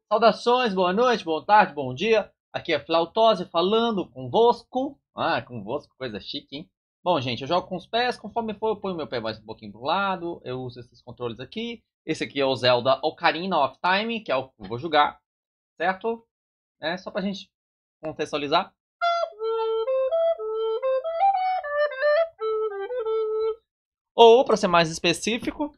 Saudações, boa noite, boa tarde, bom dia. Aqui é Flautose falando convosco. Convosco, coisa chique, hein? Bom, gente, eu jogo com os pés. Conforme for, eu ponho meu pé mais um pouquinho pro lado. Eu uso esses controles aqui. Esse aqui é o Zelda Ocarina of Time, que é o que eu vou jogar, certo? Só pra gente contextualizar. Ou, pra ser mais específico,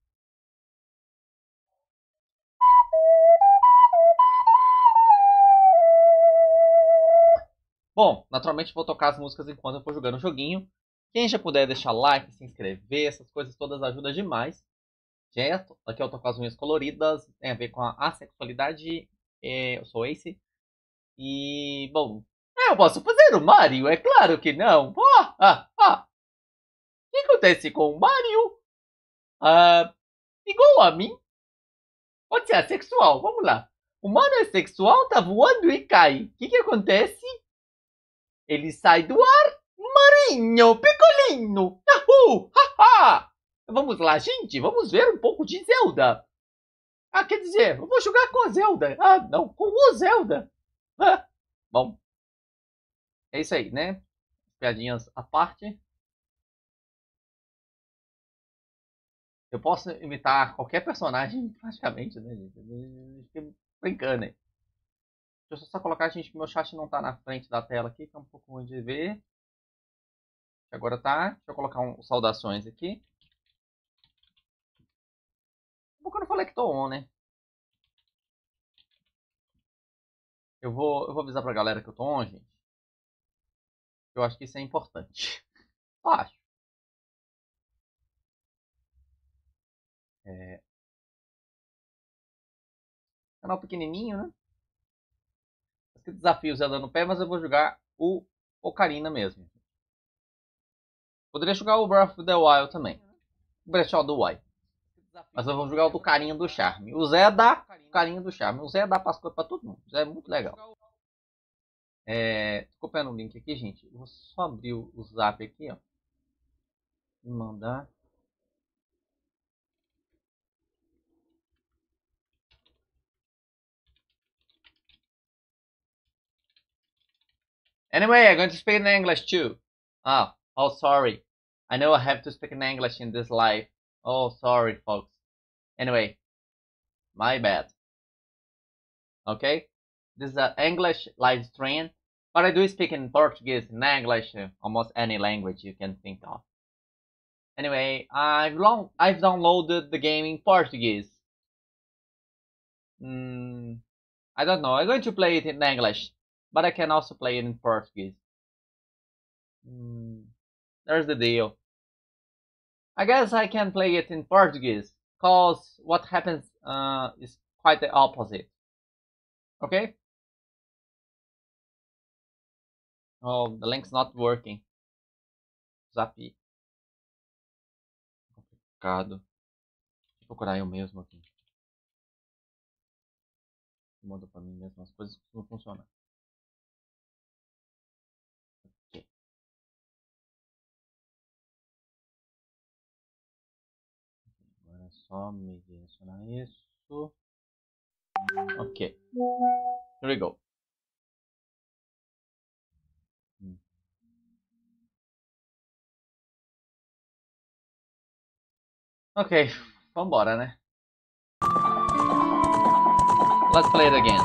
bom, naturalmente vou tocar as músicas enquanto eu for jogando o joguinho. Quem já puder deixar like, se inscrever, essas coisas todas ajudam demais. Certo? Aqui eu tô com as unhas coloridas, tem a ver com a assexualidade. Eu sou Ace. E, bom, eu posso fazer o Mario? É claro que não. O que acontece com o Mario? Igual a mim? Pode ser assexual, vamos lá. O Mario é sexual, tá voando e cai. O que acontece? Ele sai do ar, marinho, picolino. Yahoo! Haha! Vamos lá, gente, vamos ver um pouco de Zelda. Quer dizer, eu vou jogar com a Zelda. Não, com o Zelda. Bom, é isso aí, né? Piadinhas à parte. Eu posso imitar qualquer personagem, praticamente, né, gente? Fiquei brincando aí. Deixa eu só colocar, gente, que meu chat não tá na frente da tela aqui, que é um pouco ruim de ver. Agora tá. Deixa eu colocar saudações aqui. Porque eu não falei que tô on, né? Eu vou avisar pra galera que eu tô on, gente. Eu acho que isso é importante. Acho. Canal pequenininho, né? Esse desafio Zelda no pé, mas eu vou jogar o Ocarina mesmo. Poderia jogar o Breath of the Wild também. O Breath of the Wild. Mas eu vou jogar o do Carinho do Charme. O Zé dá Carinho do Charme. O Zé dá Páscoa pra todo mundo. O Zé é muito legal. Copiando o link aqui, gente. Eu vou só abrir o zap aqui, ó. E mandar. Anyway, I'm going to speak in English too. Oh, sorry. I know I have to speak in English in this live. Oh, sorry, folks. Anyway, my bad. Okay? This is an English live stream, but I do speak in Portuguese, in English, almost any language you can think of. Anyway, I've downloaded the game in Portuguese. I don't know. I'm going to play it in English, but I can also play it in Portuguese. There's the deal. I guess I can play it in Portuguese, cause what happens is quite the opposite. Okay? Oh, the link's not working. Zap. Complicado. Deixa eu procurar eu mesmo aqui. Manda pra mim mesmo as coisas não funcionam. Okay. Agora é só me direcionar isso. Ok. Here we go. Ok, vambora, né? Let's play it again.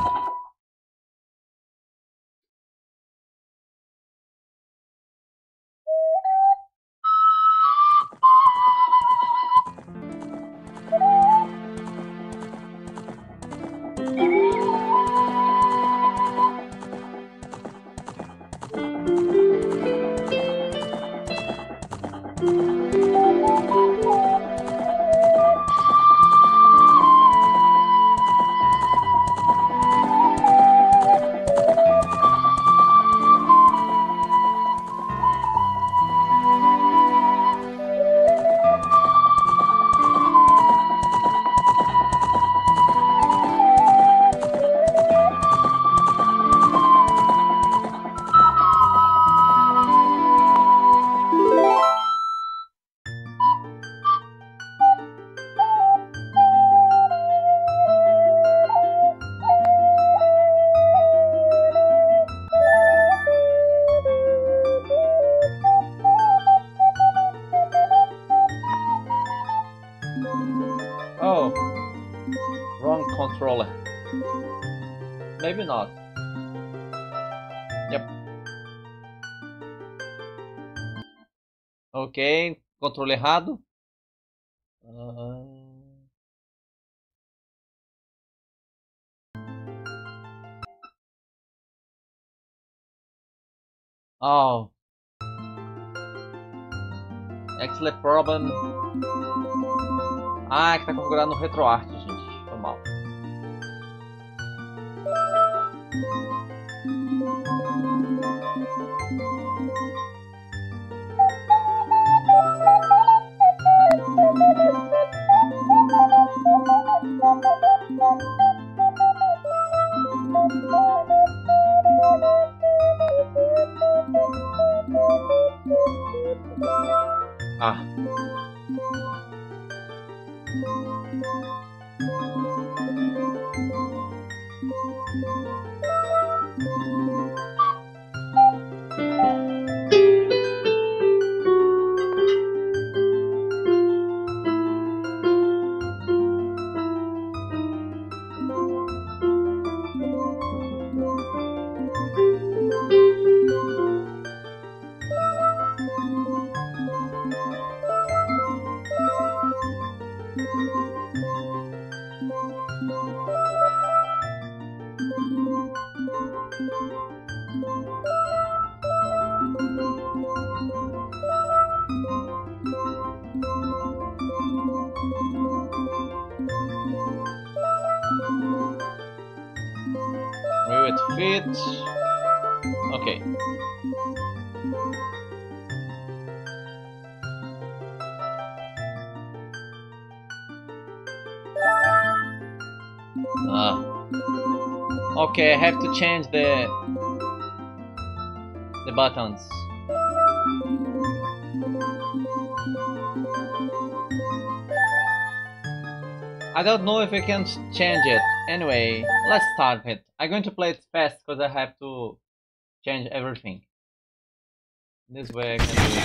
controller. Maybe not. Yep. Ok, controle errado. Oh. Excellent problem. Ah, que tá configurado no RetroArch, gente. Foi mal. Ah. Will it fit? Okay. Okay, I have to change the buttons. I don't know if I can change it. Anyway, let's start it. I'm going to play it fast because I have to change everything. This way I can do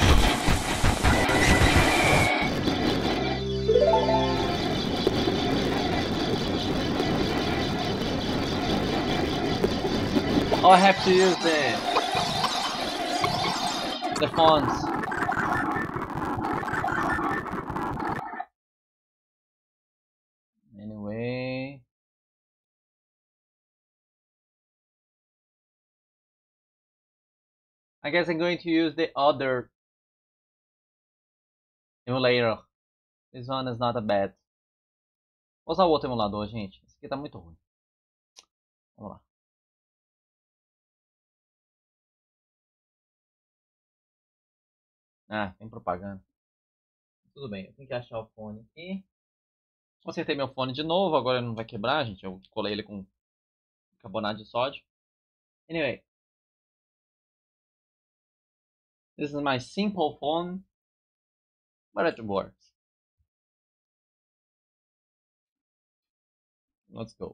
it. Oh, I have to use the fonts. Anyway, I guess I'm going to use the other emulator. This one is not a bad. Vou usar o outro emulador, gente. Esse aqui tá muito ruim. Vamos lá. Ah, tem propaganda. Tudo bem, eu tenho que achar o fone aqui. Consertei meu fone de novo, agora ele não vai quebrar, gente. Eu colei ele com carbonato de sódio. Anyway. This is my simple phone, but it works. Let's go.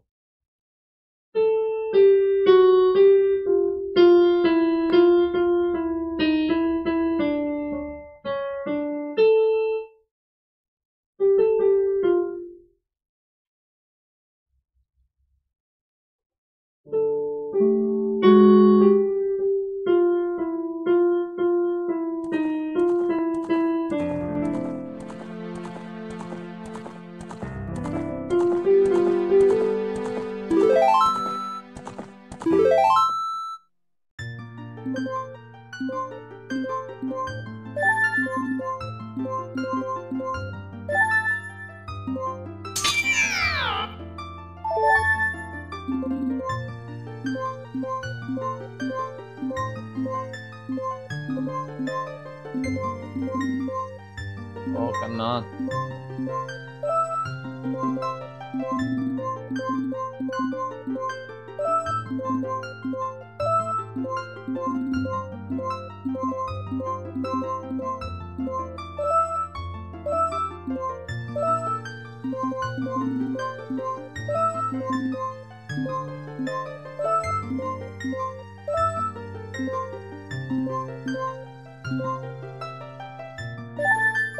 Oh, cannot.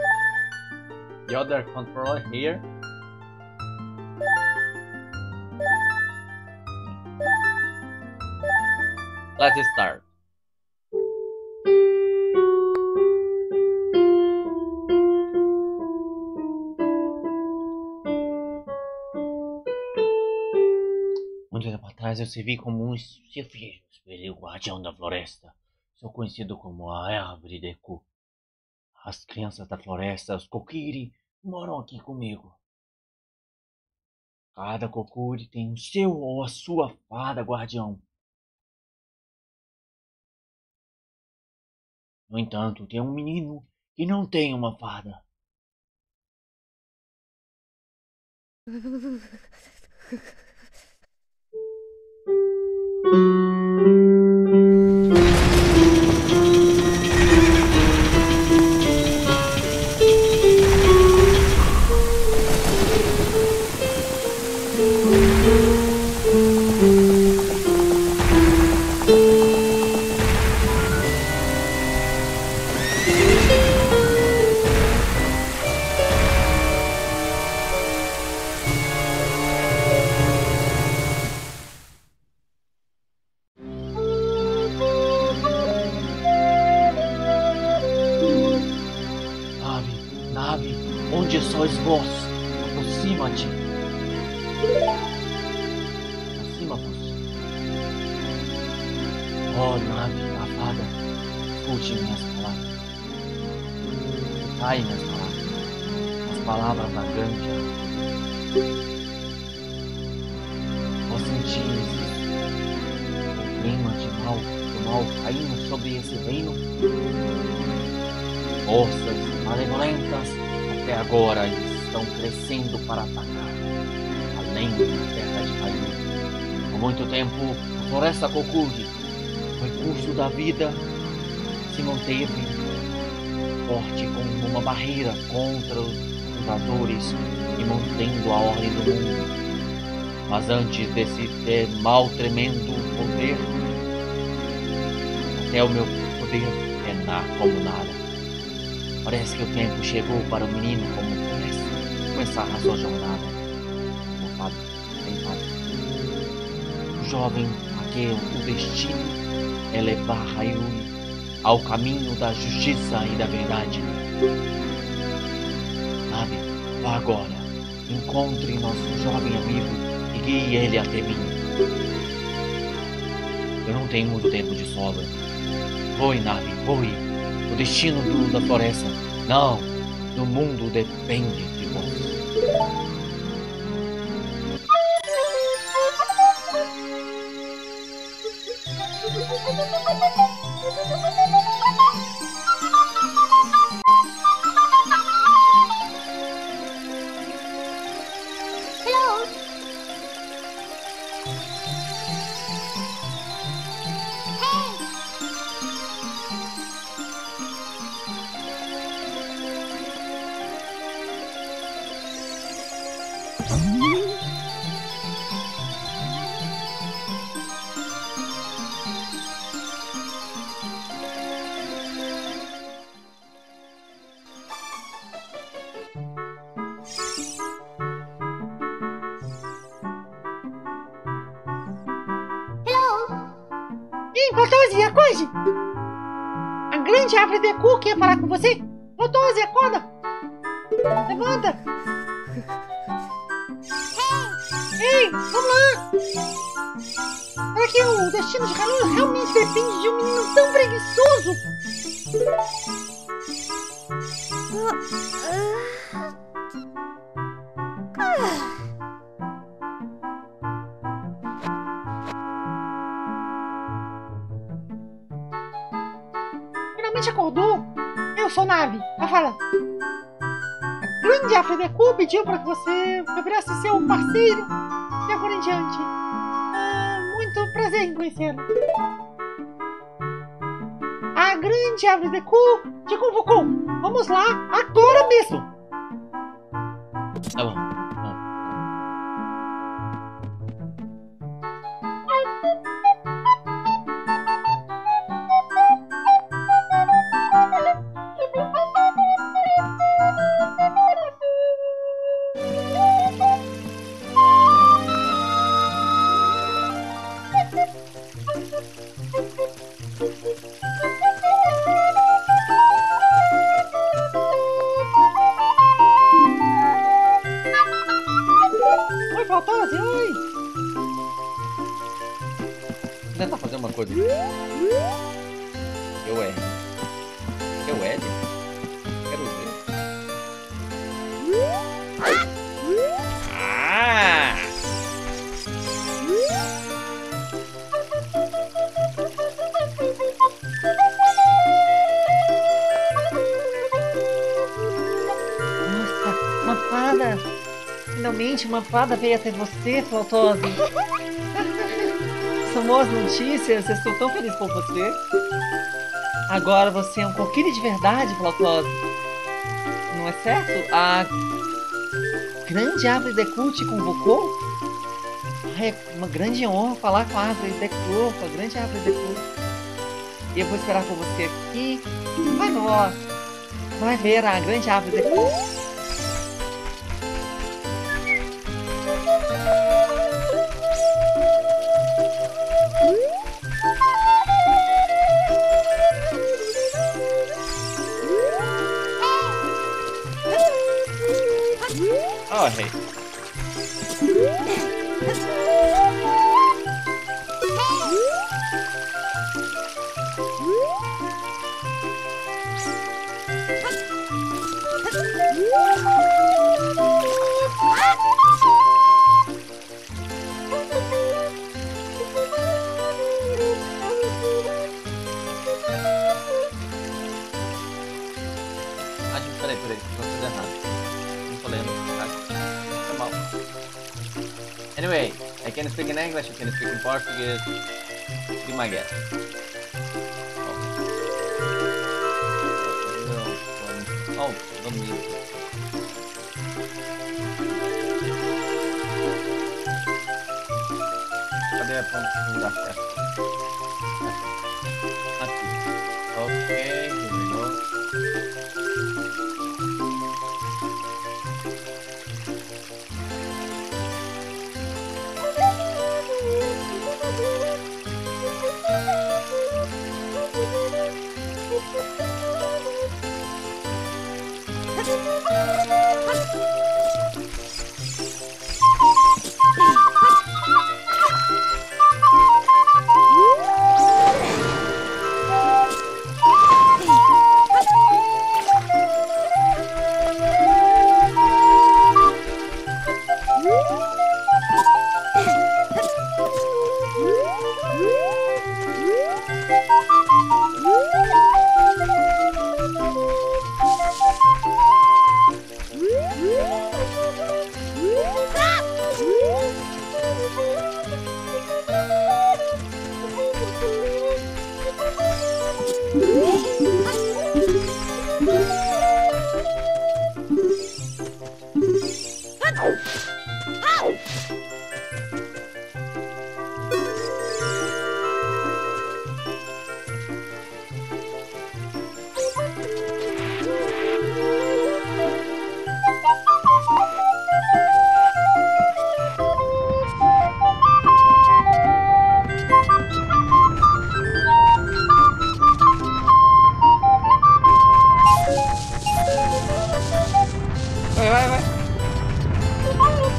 The other controller here. Let's start. Muito tempo atrás eu servi como um chefeiro, o guardião da floresta. Sou conhecido como a Árvore de Cu. As crianças da floresta, os Kokiri, moram aqui comigo. Cada Kokiri tem o seu ou a sua fada guardião. No entanto, tem um menino que não tem uma fada. Nave, onde sois vós? Aproxima-te. Aproxima-vos. Oh, nave, a fada, escute minhas palavras. Escutai minhas palavras. As palavras da grande árvore. Vós sentis isso? O clima do mal caindo sobre esse reino? Forças malevolentas até agora estão crescendo para atacar, além da terra de Kaiô. Por muito tempo, a floresta Kokiri, o recurso da vida, se manteve forte como uma barreira contra os invasores e mantendo a ordem do mundo. Mas antes desse mal tremendo poder, até o meu poder é como nada. Parece que o tempo chegou para o menino como começar a sua jornada. O jovem a que o destino é levar Hayuri ao caminho da justiça e da verdade. Sabe, vá agora, encontre nosso jovem amigo e guie ele até mim. Eu não tenho muito tempo de sobra. Voe, Nave, voe. O destino da floresta, não, do mundo depende de vós. Otose, acorde! A grande árvore de cu quer falar com você. Otose, acorda! Levanta! Ei, vamos lá! Será que o destino de Haru realmente depende de um menino tão preguiçoso? Finalmente acordou? Eu sou Nave, ela fala. A grande árvore de cu pediu para que você virasse seu parceiro de agora em diante. Muito prazer em conhecê-lo. A grande árvore de cu te convocou. Vamos lá, agora mesmo. Tá bom. coisa aqui. Eu R. Eu L? Quero ver. Ah! Nossa, uma fada! Finalmente uma fada veio até você, Flautosa. São boas notícias, eu estou tão feliz por você. Agora você é um coquilho de verdade, Flautosa. Não é certo? A grande árvore Deku te convocou? É uma grande honra falar com a árvore Deku, com a grande árvore Deku. Eu vou esperar por você aqui. Vai, vó. Vai ver a grande árvore Deku. Oh, hey. Peraí, tô fazendo errado. Não tô lendo, tá? Tá mal. Anyway, I can speak in English, I can speak in Portuguese. Be my guest. Oh, domínio. Cadê a ponta? Não dá certo. Aqui. Ok, here we go. Vai.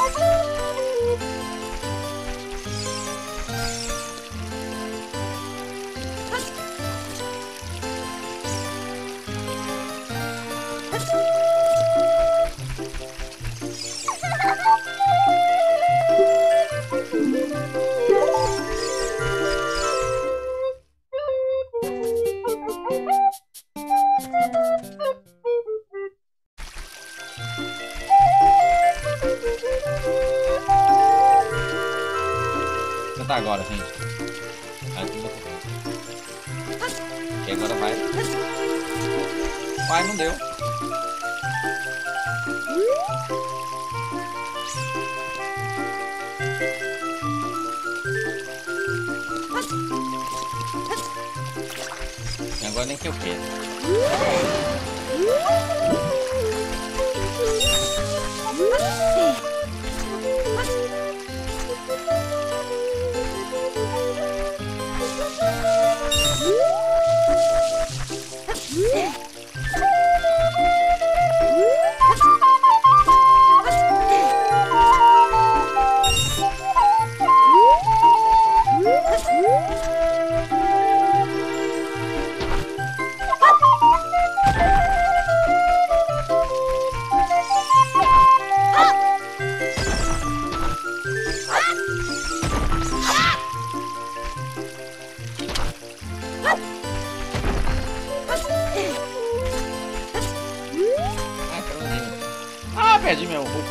Tentar agora, gente. E agora vai. Vai, não deu. E agora nem que eu queira. Perdi meu Hulk.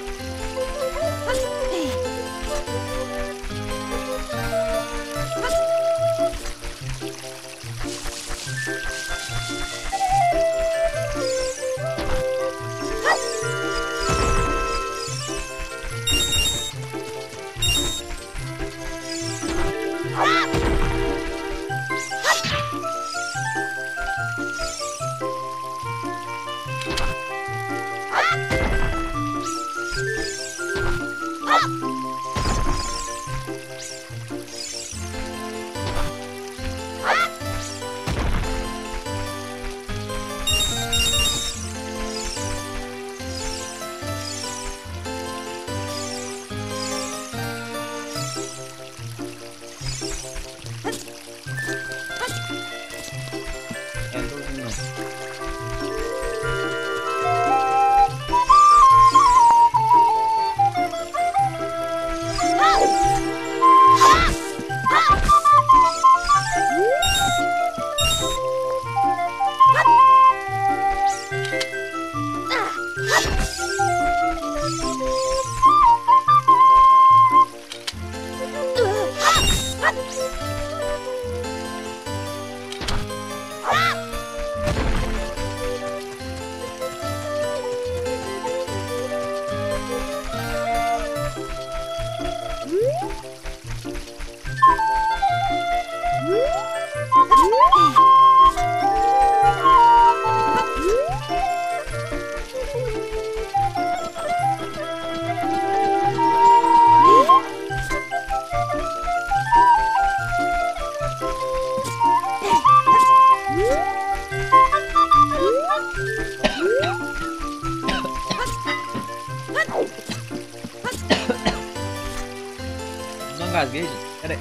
Não gasgueja? Peraí.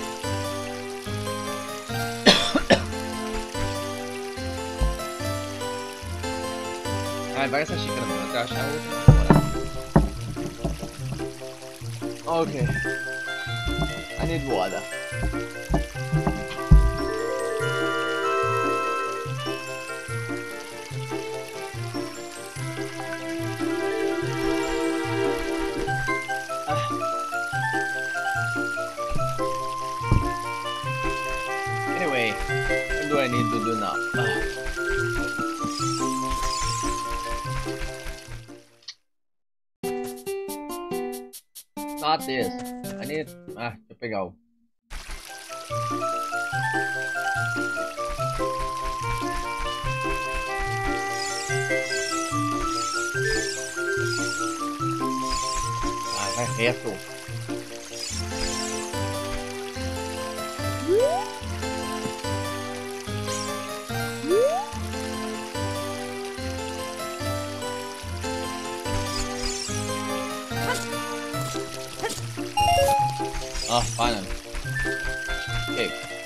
Ai, vai essa xícara, mano, até achar outra. Ok. I need water. Anyway, what do I need to do now? Not this. I need. Deixa eu pegar o. Vai reto. Oh, finally. Okay.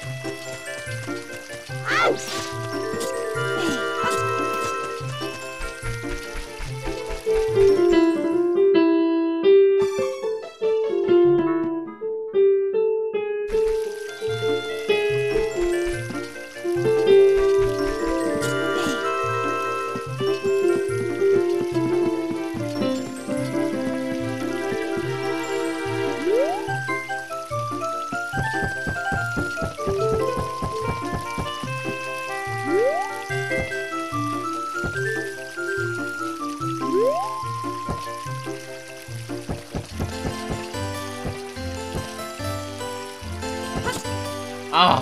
Ah!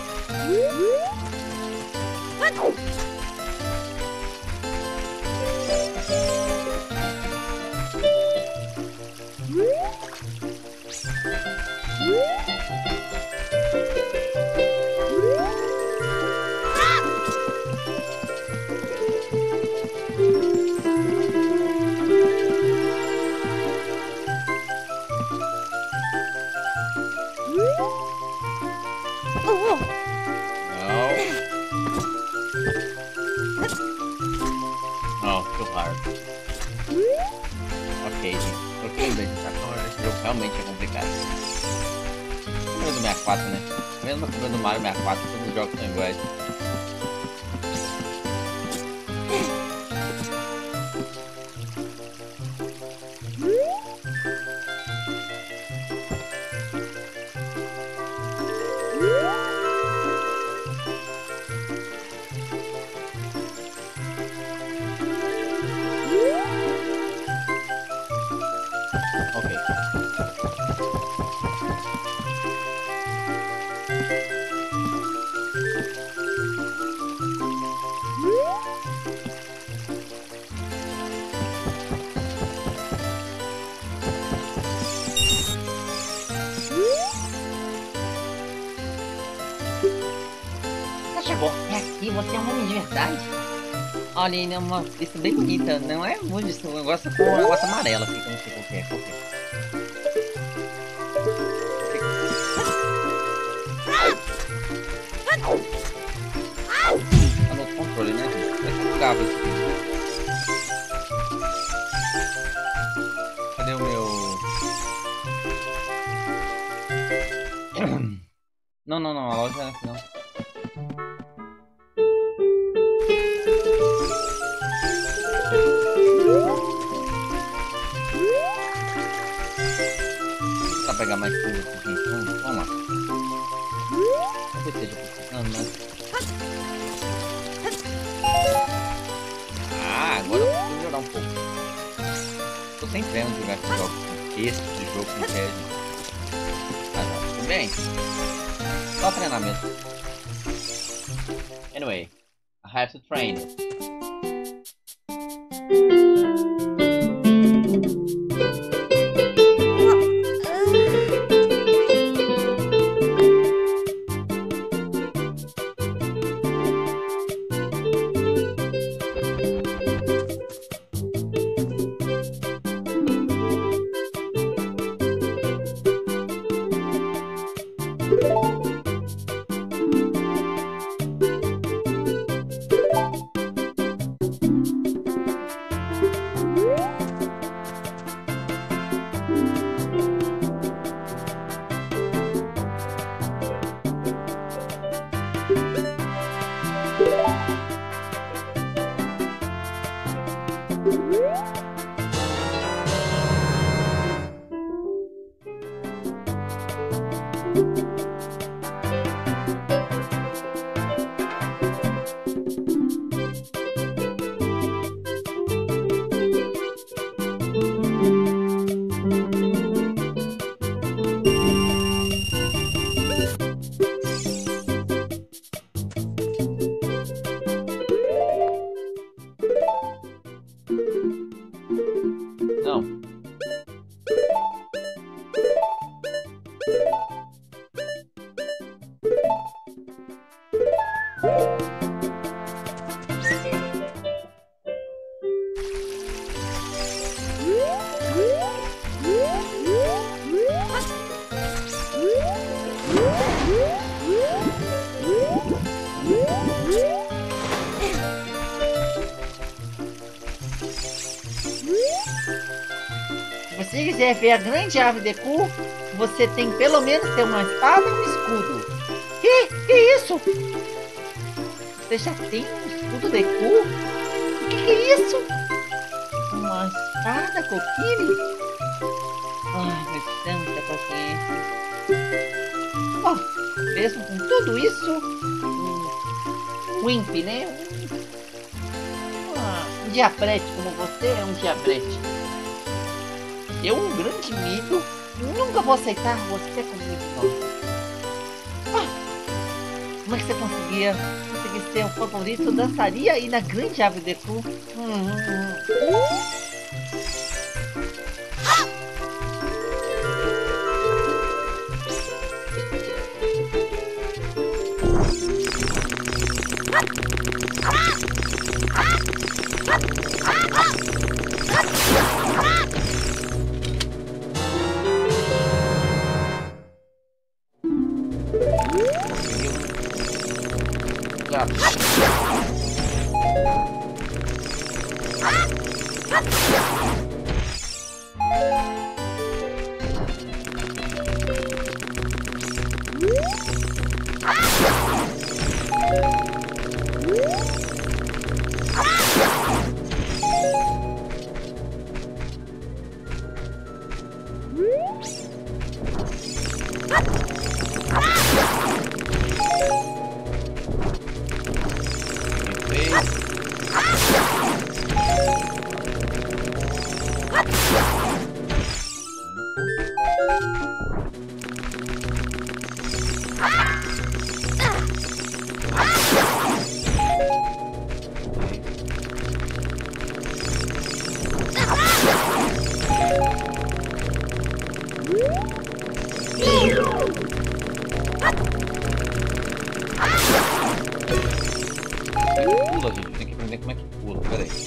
Ok, gente. Troquei de sensação, esse jogo realmente é complicado. Coisa do 64, né? Mesmo coisa do Mario 64, todos os jogos são iguais. Chegou. É aqui, você é um homem de verdade? Olha, ele é uma vista bem bonita. Não é muito isso, eu gosto com um negócio amarelo aqui, que eu não sei qual que é. Qual que é? Tá no controle, né, gente? Vai ser cabo isso aqui. Cadê o meu... Não, não, não, a loja é aqui não. Pra pegar mais coisa aqui, gente. Vamos lá. Talvez seja precisando, né? Ah, agora eu preciso jogar um pouco. Tô sem treino de jogar esse jogo. Esse tipo de jogo que quer. Mas tá, tudo bem. Só treinar mesmo. Anyway, I have to train. quiser ver a grande árvore de Deku, você tem pelo menos ter uma espada e um escudo. Que isso? Você já tem um escudo Deku? Que é isso? Uma espada, Kokiri? Ai, mas tanta paciência. Oh, mesmo com tudo isso, um Imp, né? Um diabrete como você é um diabrete. Eu, um grande mido, nunca vou aceitar você como ignorante. Como é que você conseguir ser o favorito? Dançaria aí na grande árvore de Deku? Pula, gente. Tem que aprender como é que pula. Pera aí.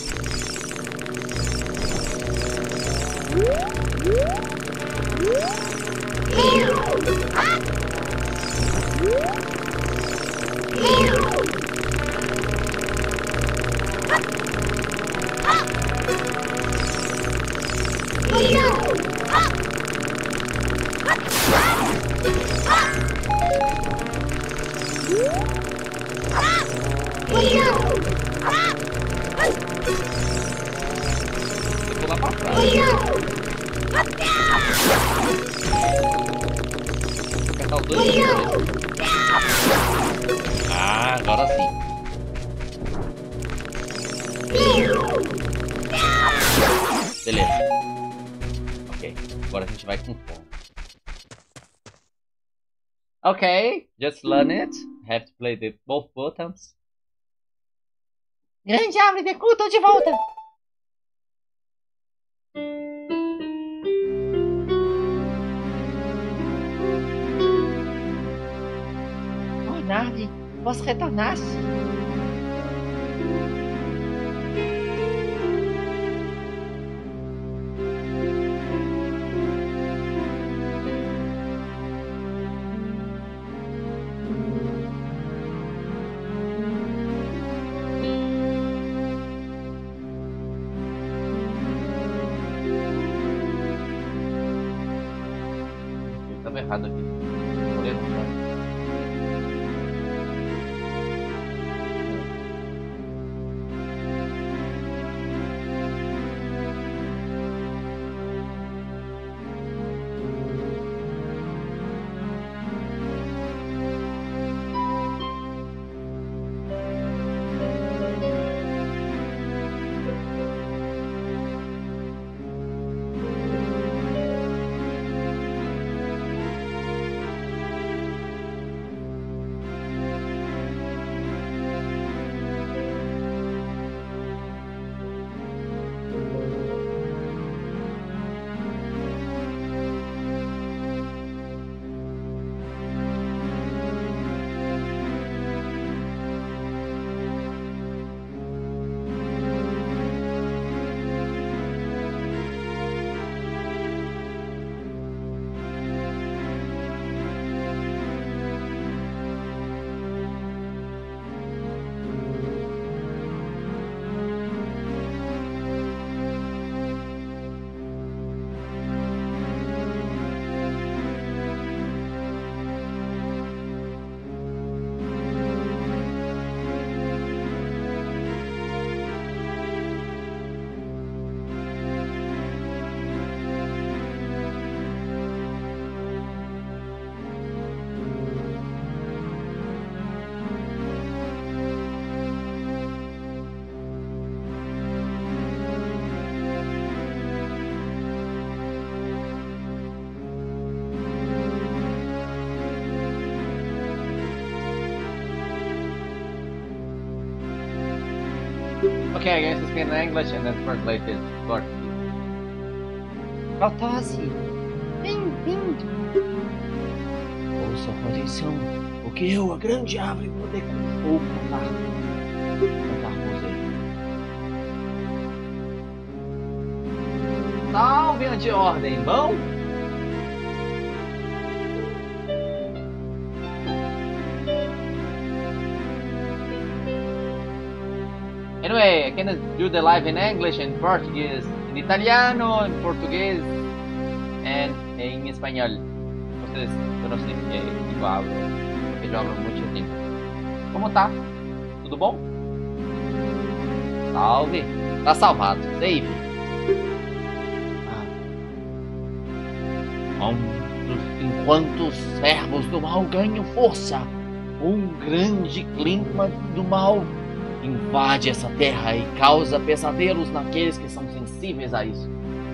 Vou pular pra trás. Vou apertar os dois juntos. Ah, agora sim. Beleza. Ok, agora a gente vai com fome. Ok, just learn it. Have to play the both buttons. Grande árvore de Deku, tô de volta. Oh, Navi, você retornaste? Estava errado aqui. Vou ler no chão. Okay, I'm going to speak in English and then translate it to Portuguese. Valtose, bem-vindo. Ouça com atenção, porque eu, a grande árvore, poder com fogo contar com você. Salve, anti-ordem, bom? Anyway, I can do the live in English and Portuguese, in italiano, en portugués, and en español. Vocês, eu não sei porque eu hablo, porque eu hablo muito tempo. Como tá? Tudo bom? Salve! Tá salvado, save! Enquanto os servos do mal ganham força, um grande clima do mal invade essa terra e causa pesadelos naqueles que são sensíveis a isso.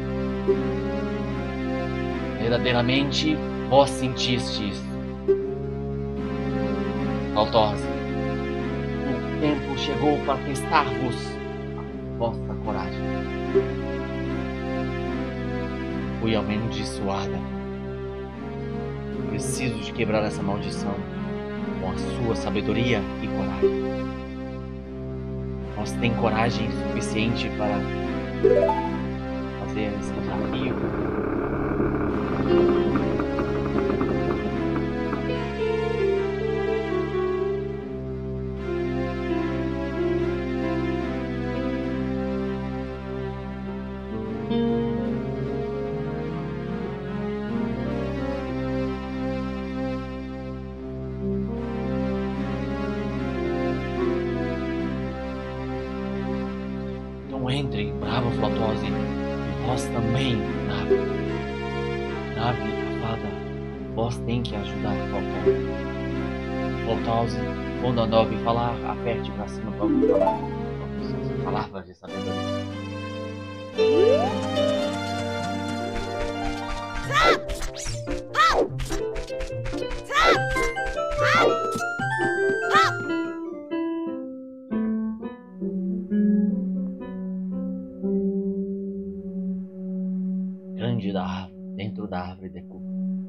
Verdadeiramente, vós sentiste isso. Valtose, o tempo chegou para testar-vos a vossa coragem. Fui amaldiçoada. Preciso de quebrar essa maldição com a sua sabedoria e coragem. Você tem coragem suficiente para fazer esse desafio? Entre, bravo Valtose, e vós também, Nave. Nave, a fada, vós tem que ajudar Valtose. Valtose, quando a Nove falar, aperte pra cima pra ouvir palavras de sabedoria. Dentro da árvore de cuca.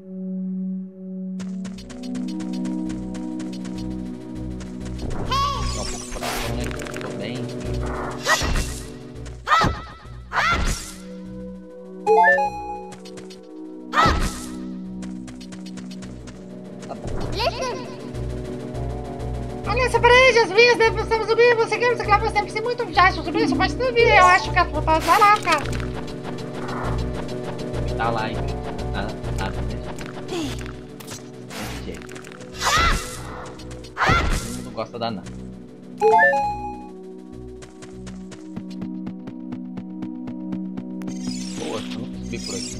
Dá um pouco pra cá, né? Tô bem. Olha essa parede, as vias devem subir, você quer, você deve ser muito fácil subir, você pode subir, eu acho que a tua vai lá, cara. Tá lá, hein? Nada desse jeito. Todo mundo gosta da nada. Boa, eu não subi por aqui.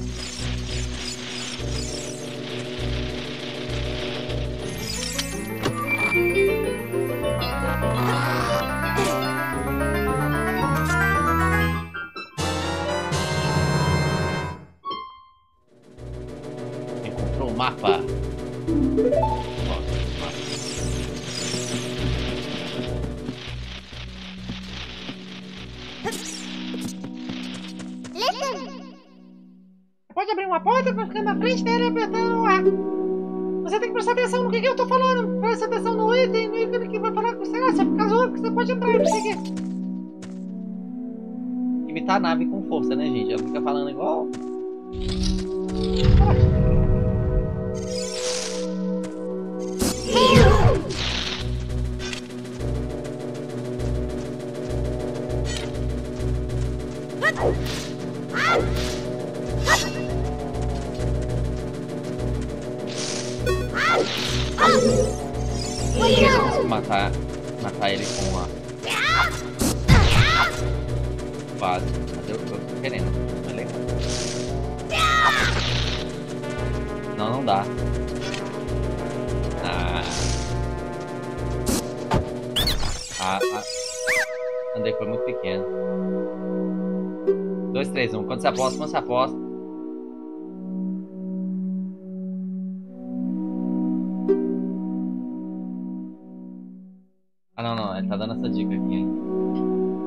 Mapa. Pode abrir uma porta pra ficar na frente dele apertando o ar. Você tem que prestar atenção no que eu tô falando. Presta atenção no ítem, no ícone que vai falar com você. Você fica zoando que você pode entrar e me seguir. Imitar a nave com força, né, gente? Ela fica falando igual. Matar ele com a base. Cadê o que eu tô querendo? Não é legal. Não dá. Andei foi muito pequeno. 2, 3, 1. Quando você aposta, Ah, não. Ele tá dando essa dica aqui, hein?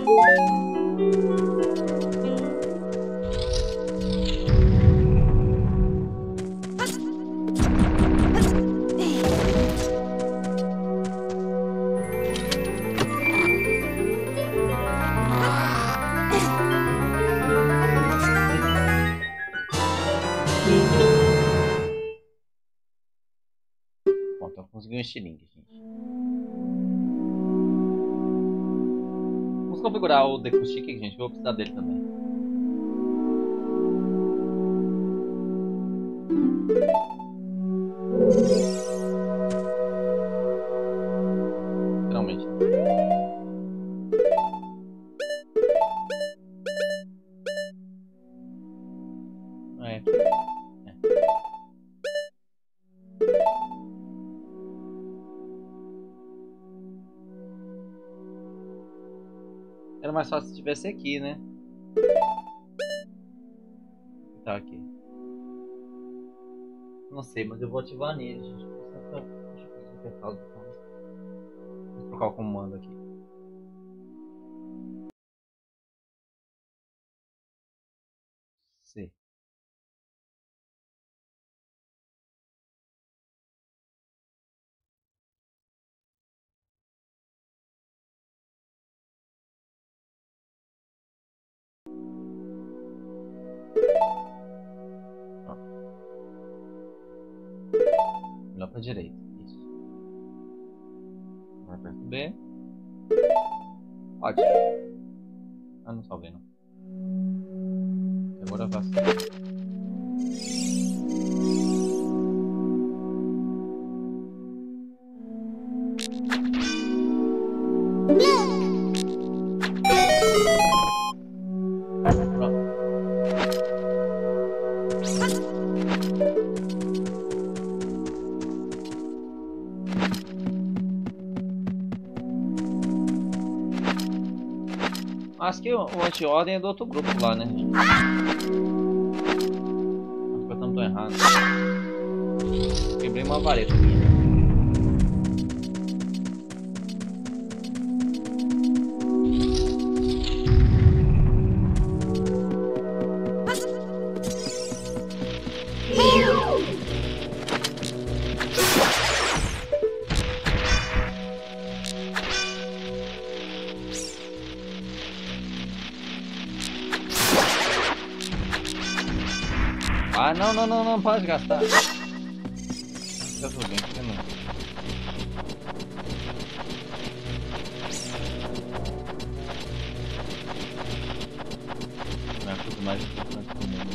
Então consegui um estilingue, gente. Vamos configurar o Deku Stick, gente. Eu vou precisar dele também. Literalmente. É aqui. Era mais fácil se tivesse aqui, né? Tá aqui. Não sei, mas eu vou ativar nele, gente. Vou trocar o comando aqui. C. Melhor pra direita. Isso. Agora aperto B. Ótimo. Ah, não salvei não. Agora eu faço. Acho que o anti-ordem é do outro grupo lá, né, gente? Acho que eu não tô errado. Quebrei uma vareta minha. Ah, não pode gastar. Eu tô bem, por que não? Não é a coisa mais importante do mundo.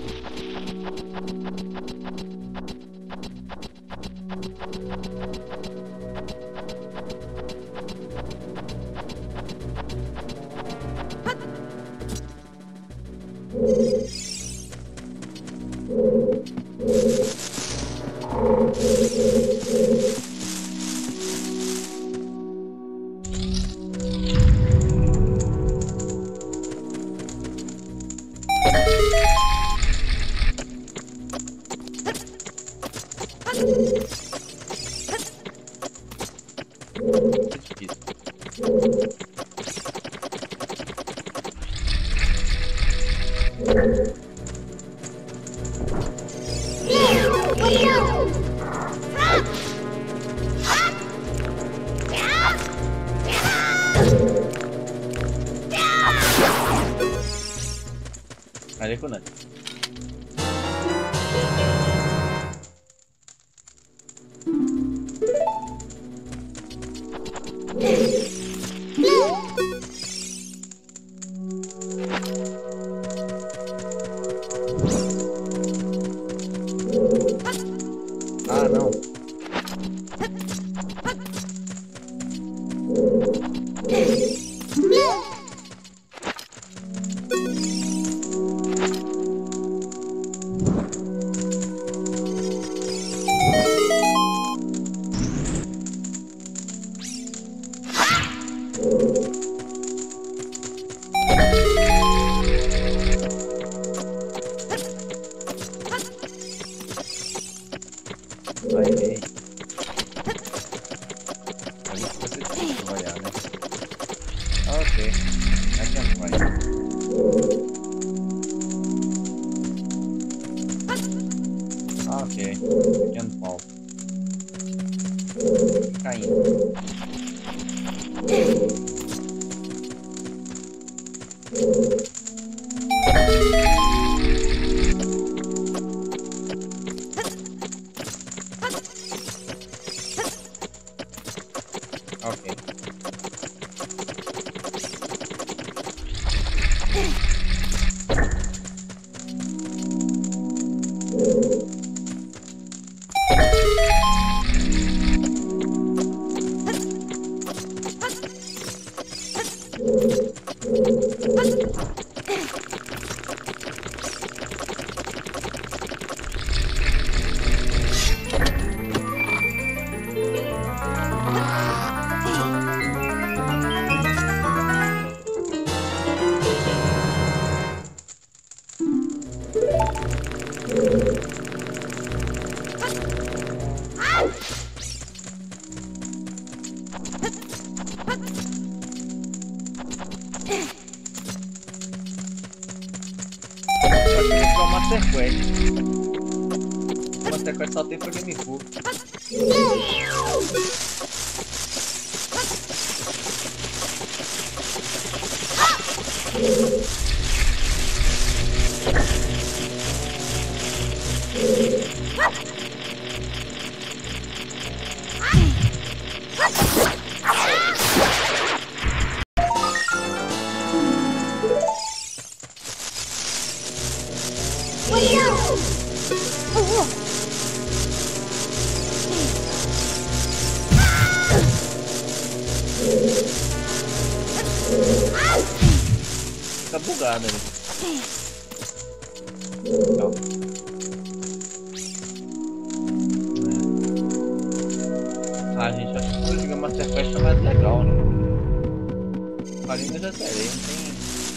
Arikunai. Ah, não. Okay, I can try. Okay, I can fall. Caindo. Ok. Master Quest. Master Quest só tem pra GameCube. Tá bugado ali. Não. Ah, gente, acho que vou jogar Master Quest é mais legal, né? Ali eu já zerei, não tem...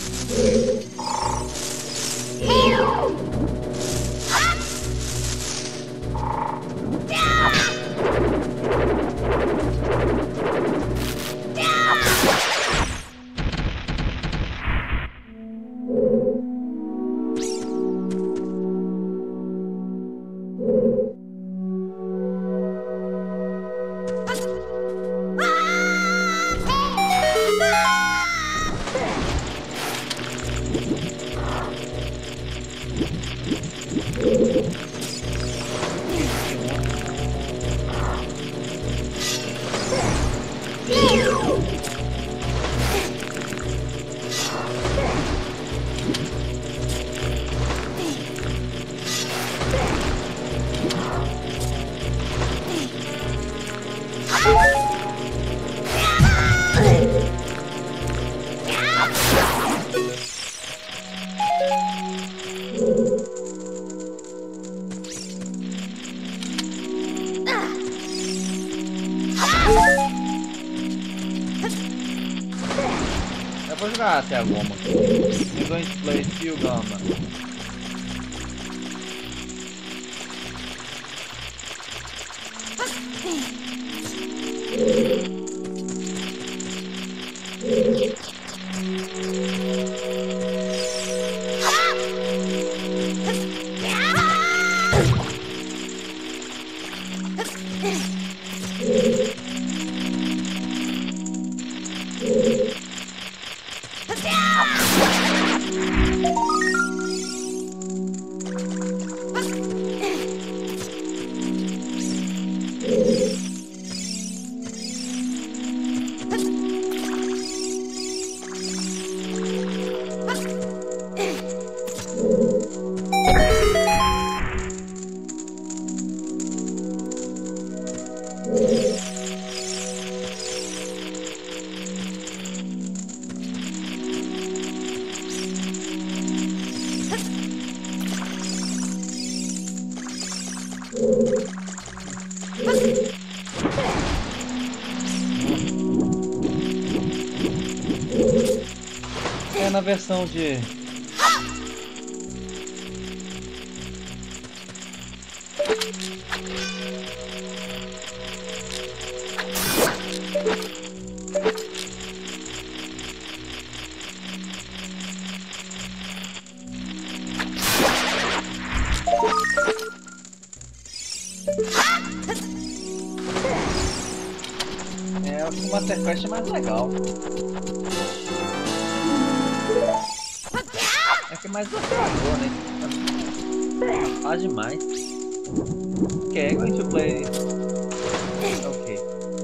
Eu vou jogar até a goma. I'm going to play Steel Gama. É na versão de... Essa quest é mais legal. É que é mais desafiador, né? Faz demais. Okay, I'm going to play. Okay.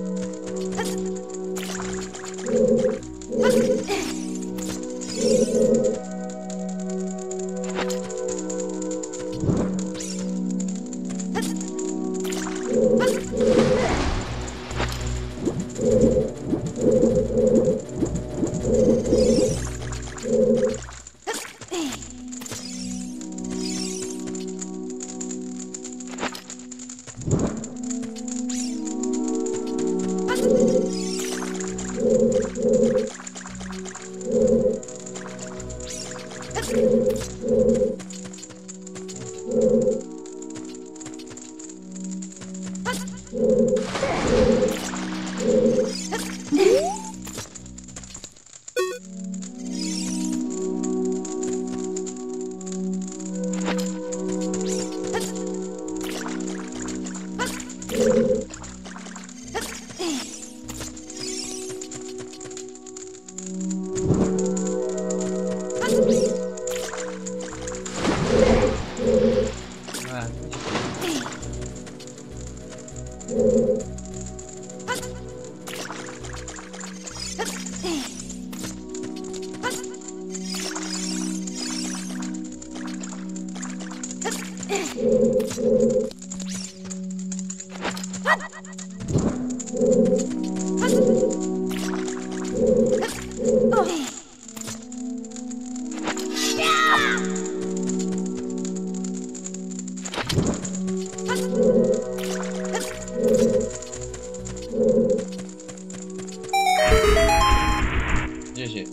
GG.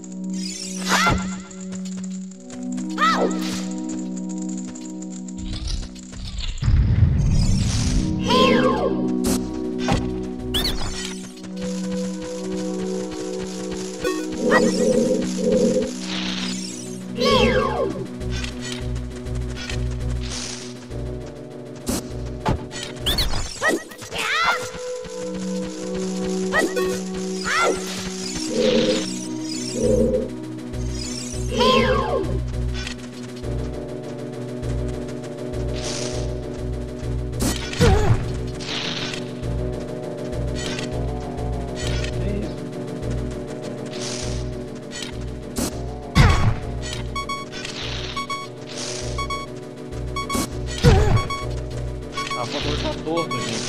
O controle tá torto, gente.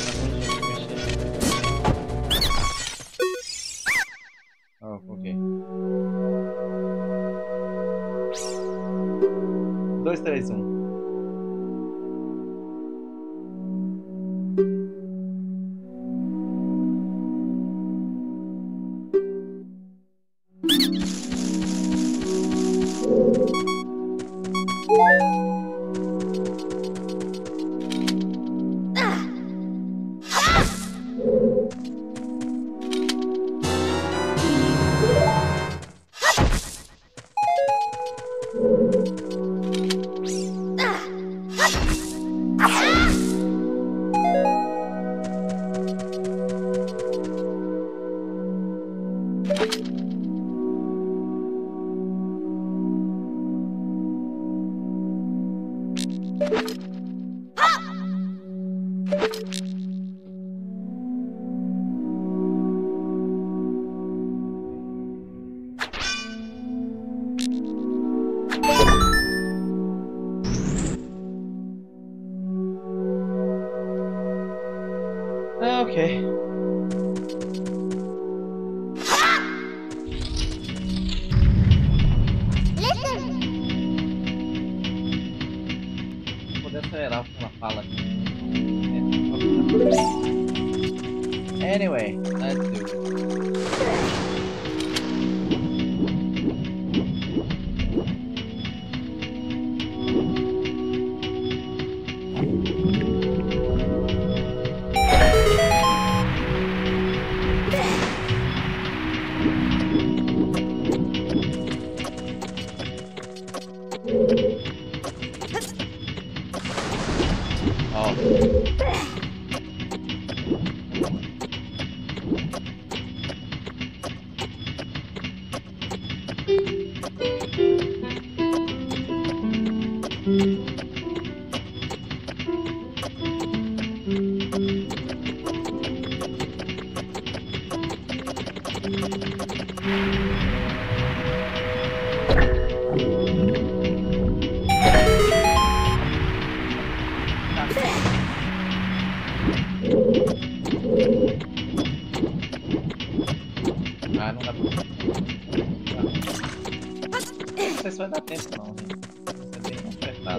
Oh, ok. 2, 3, 1. Ok. Vou poder acelerar o que ela fala. Anyway, let's do it. sei se vai dar tempo não, gente. Vai ser bem apertado.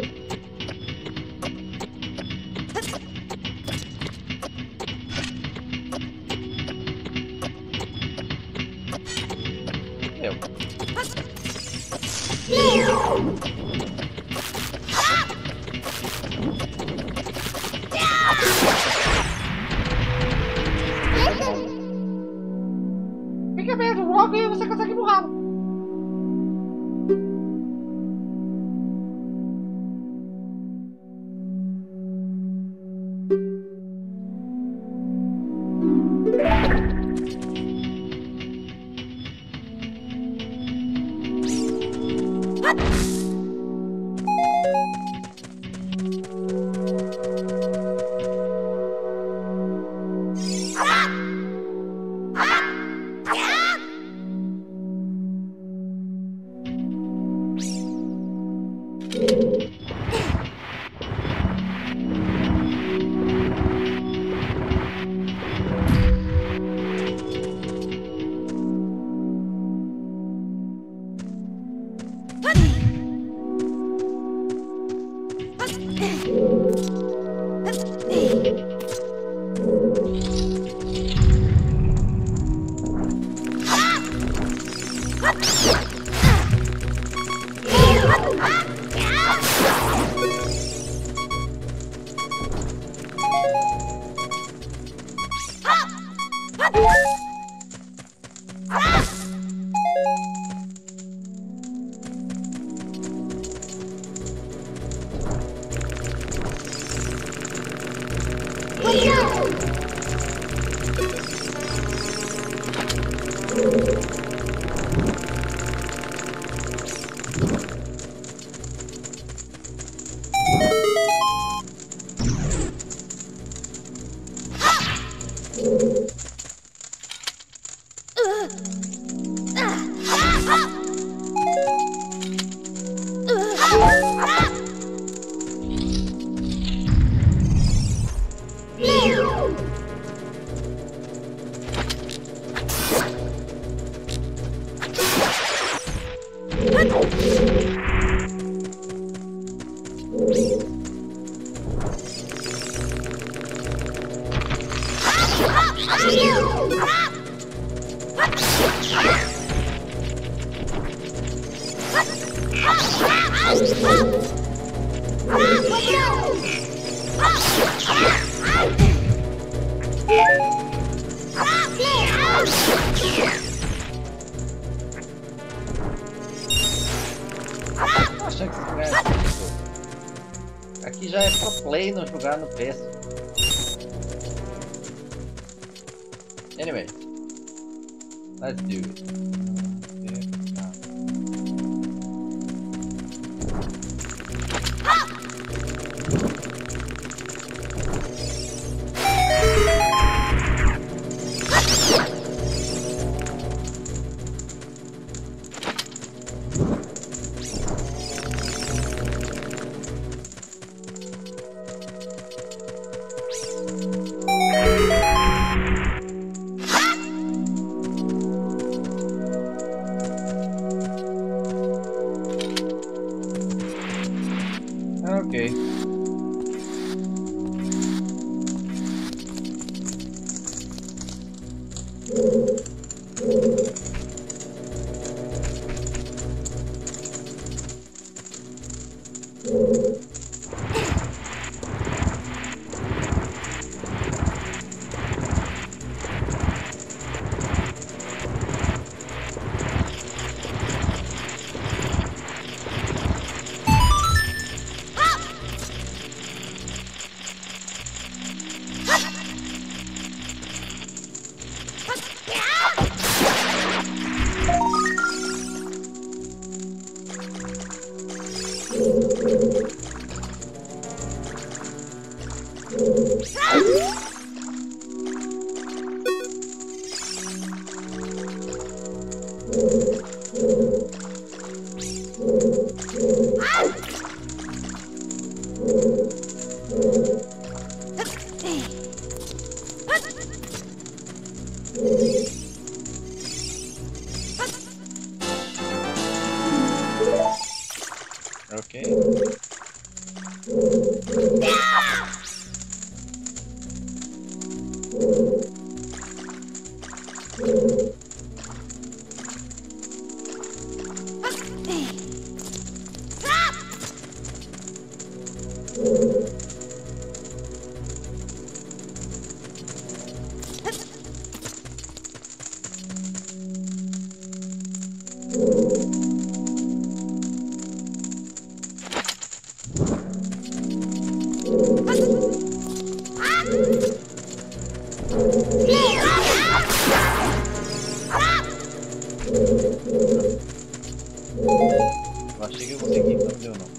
Fica vendo, logo aí você consegue burrar. Tô achando que esse lugar é difícil. Aqui já é pro play não jogar no PS. Anyway, let's do it. Okay. Eu achei que eu consegui, mas não deu não.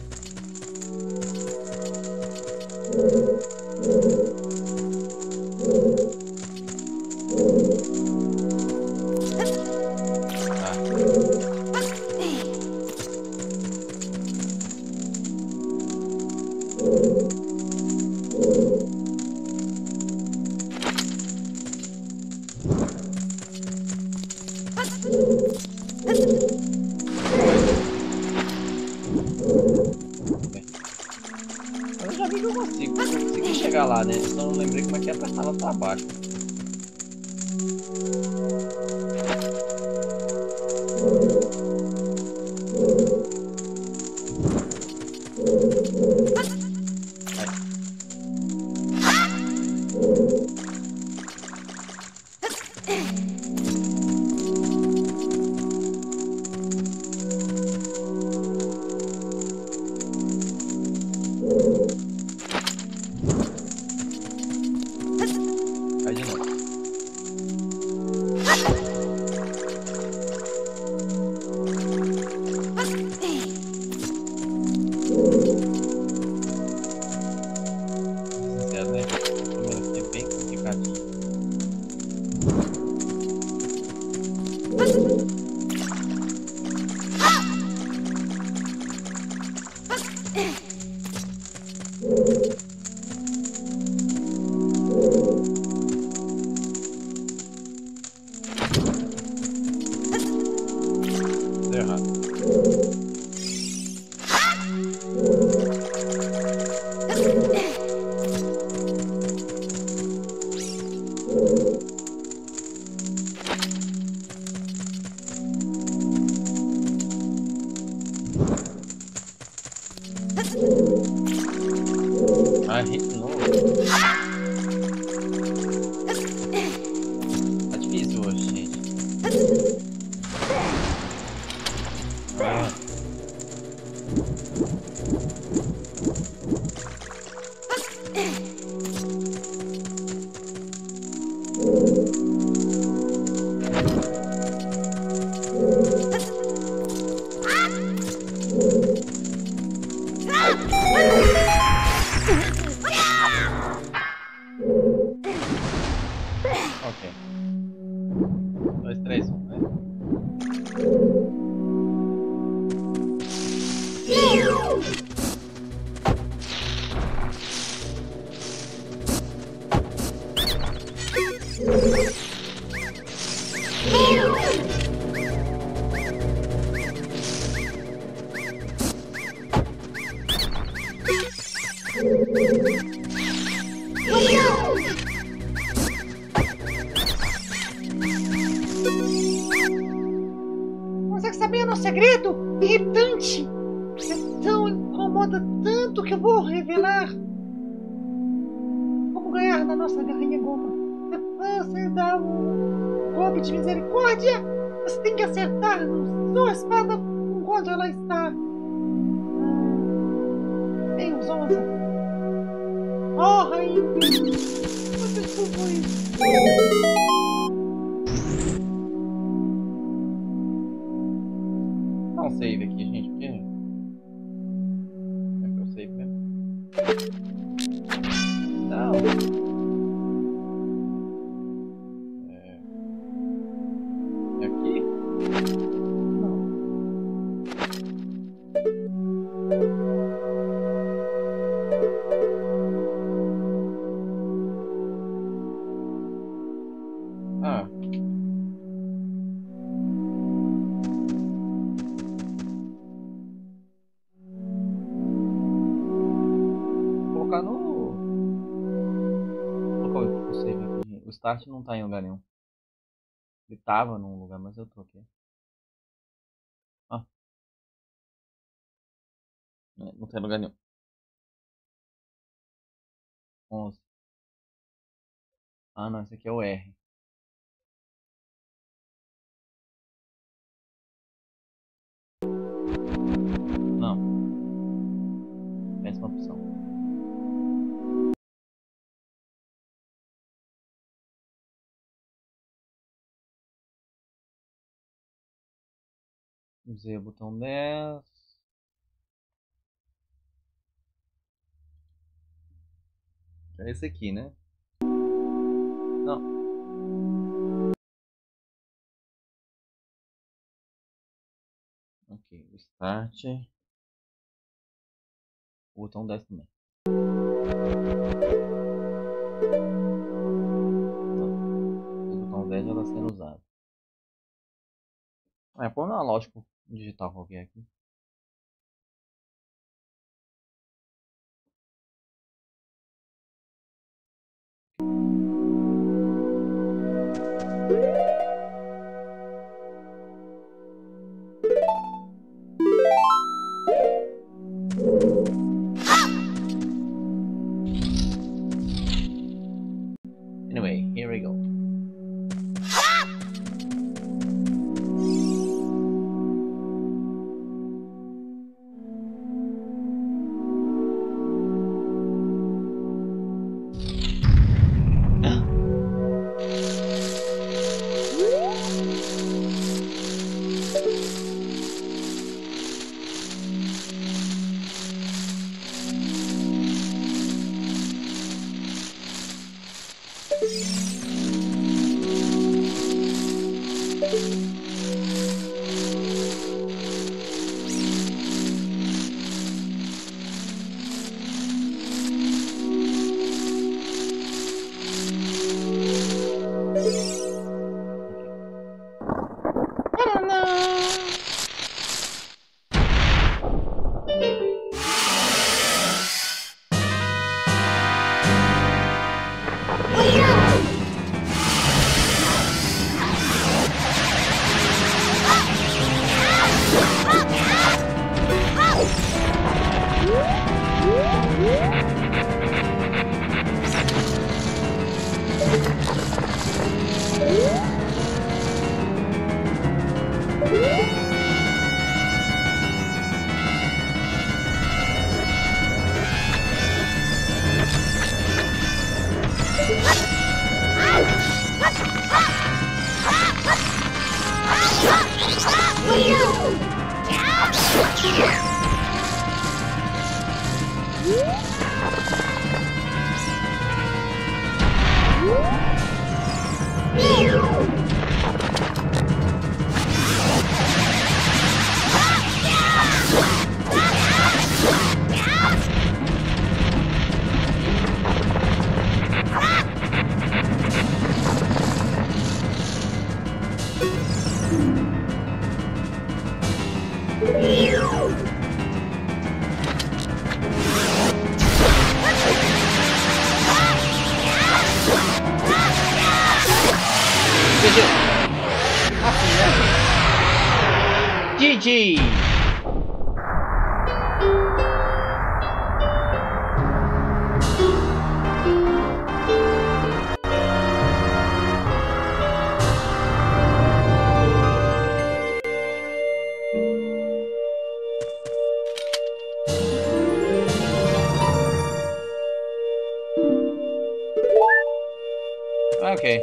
Eu já vi que eu consigo, eu consegui chegar lá, né? Só não lembrei como é que apertava pra baixo. Vai de novo. Sincero, né? O primeiro aqui é bem complicadinho. Deu errado. Ah, errei de novo. Tá difícil hoje, gente. Ah. Ok. 2, 3, 1, né? Consegue saber o segredo? Irritante! Então incomoda tanto que eu vou revelar. Como ganhar da nossa garrinha goma? Você dá um golpe de misericórdia. Você tem que acertar sua espada enquanto ela está em zonza. Oh, rainha! Quanto foi isso? Dá um save aqui, gente. Porque... Como é que é o save mesmo? Não. É aqui? Não. Ah. Vou colocar no... Vou colocar o save aqui, gente. O start não tá em lugar nenhum. Ele tava num lugar, mas eu troquei. Ah. Não tem lugar nenhum. 11. Ah, não, esse aqui é o R. Não. Péssima opção. Usei o botão 10. É esse aqui, né? Não. Ok, o start. O botão 10 também. Não. O botão 10 já está sendo usado. Põe um analógico digital qualquer aqui. Anyway, here we go. GG! Okay.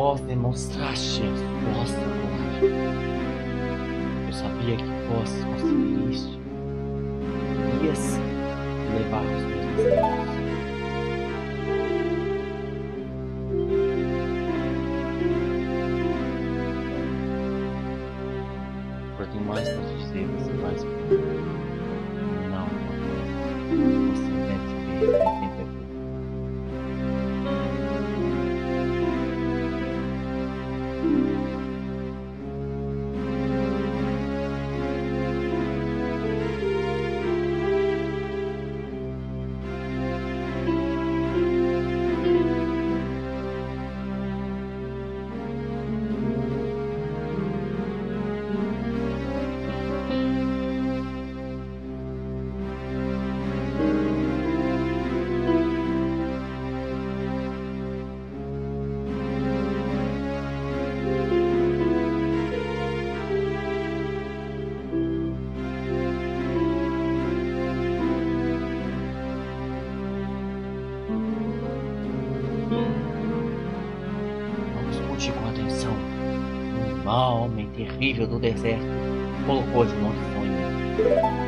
vós demonstraste a vossa coragem. Eu sabia que vós conseguiriste. Ias levar os meus desejos. Eu tenho mais para dizer, você faz por mim. Não, você deve saber que tempo é pouco. Com atenção. Uma homem terrível do deserto colocou de maldição em mim.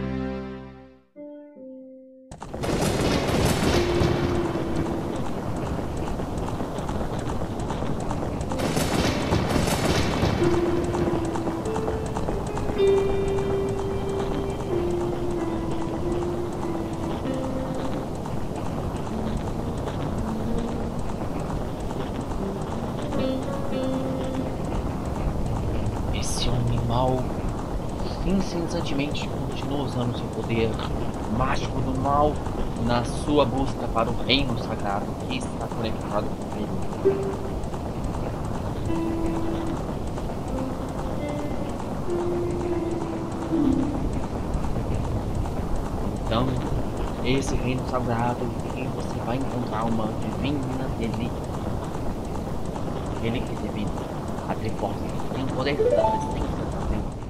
Esse homem mau incessantemente continua usando seu poder mágico do mal na sua busca para o reino sagrado que está conectado com ele. Então, esse reino sagrado que você vai encontrar uma divina relíquia divina, a Triforce, que tem o poder da existência da Deus.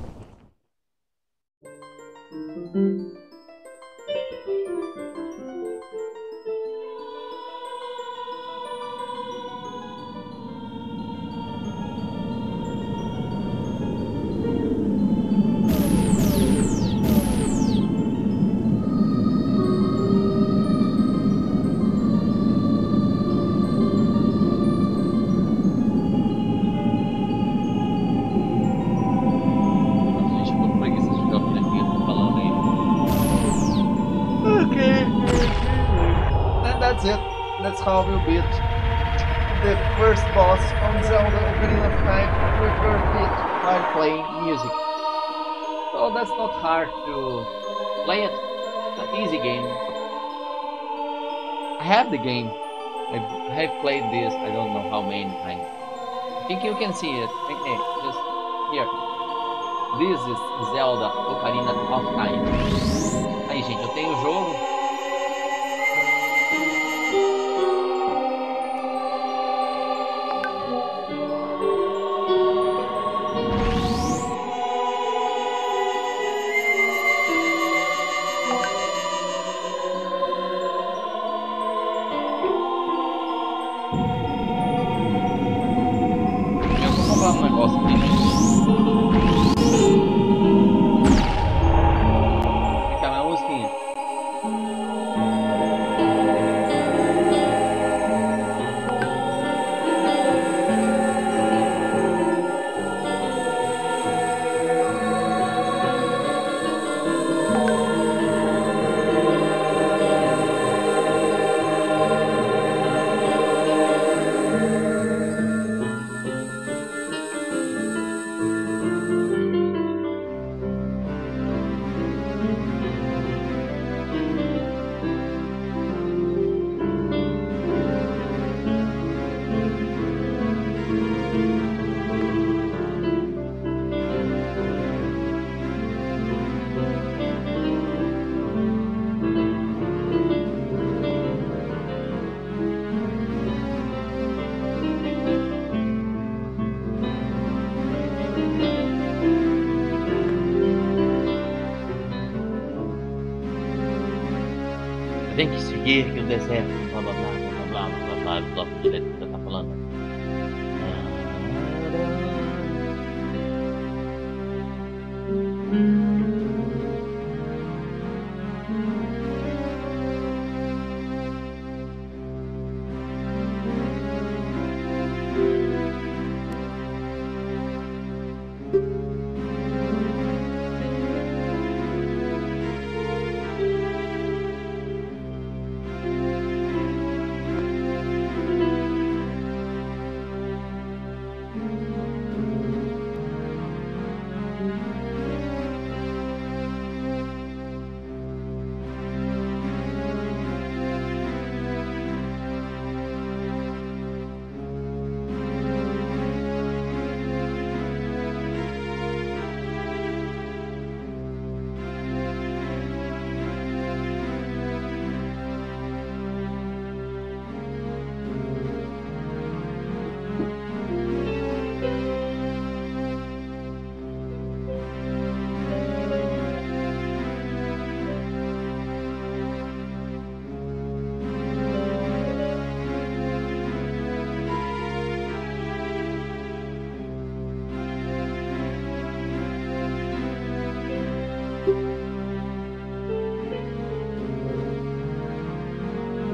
That's it. That's how we'll beat the first boss on Zelda Ocarina of Time with your feet while playing music. So that's not hard to play it. It's an easy game. I have the game. I have played this I don't know how many times. I think you can see it. Okay, just here. This is Zelda Ocarina of Time. Aí, gente, eu tenho o jogo. Um negócio aqui. Fica a minha musiquinha. Tem que seguir que o deserto, blá blá blá blá blá blá blá blá blá, o diretor tá falando.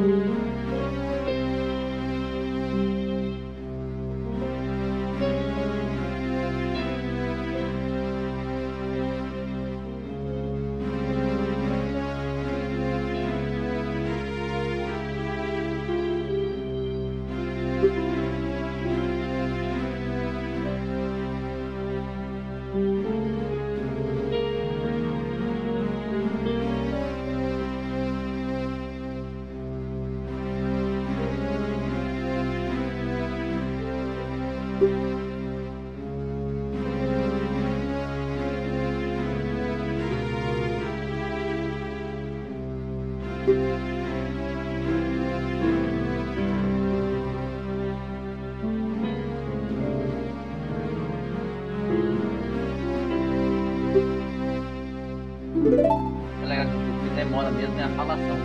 É legal que o que demora mesmo é a falação.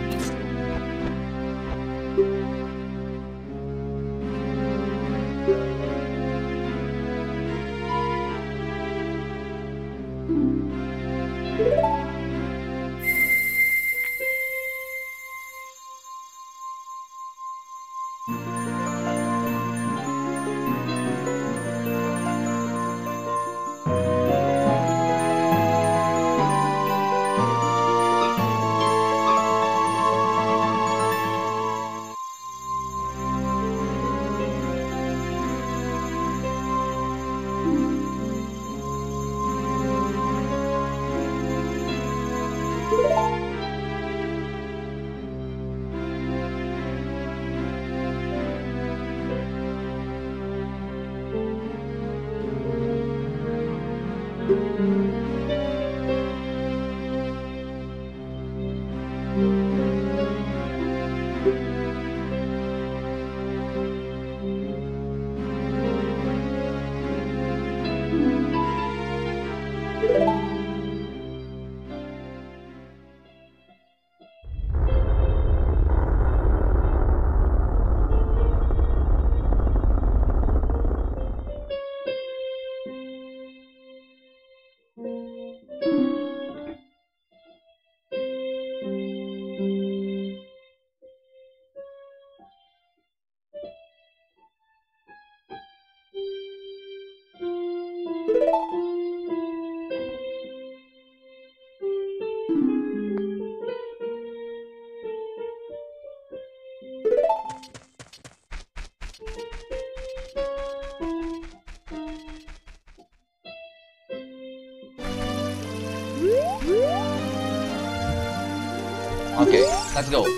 Ok, let's go.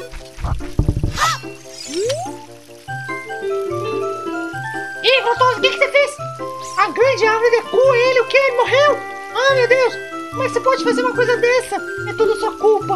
Ih, Gotoso, o que você fez? A grande árvore decua ele, o que? Ele morreu? Ah, meu Deus! Como é que você pode fazer uma coisa dessa? É tudo sua culpa.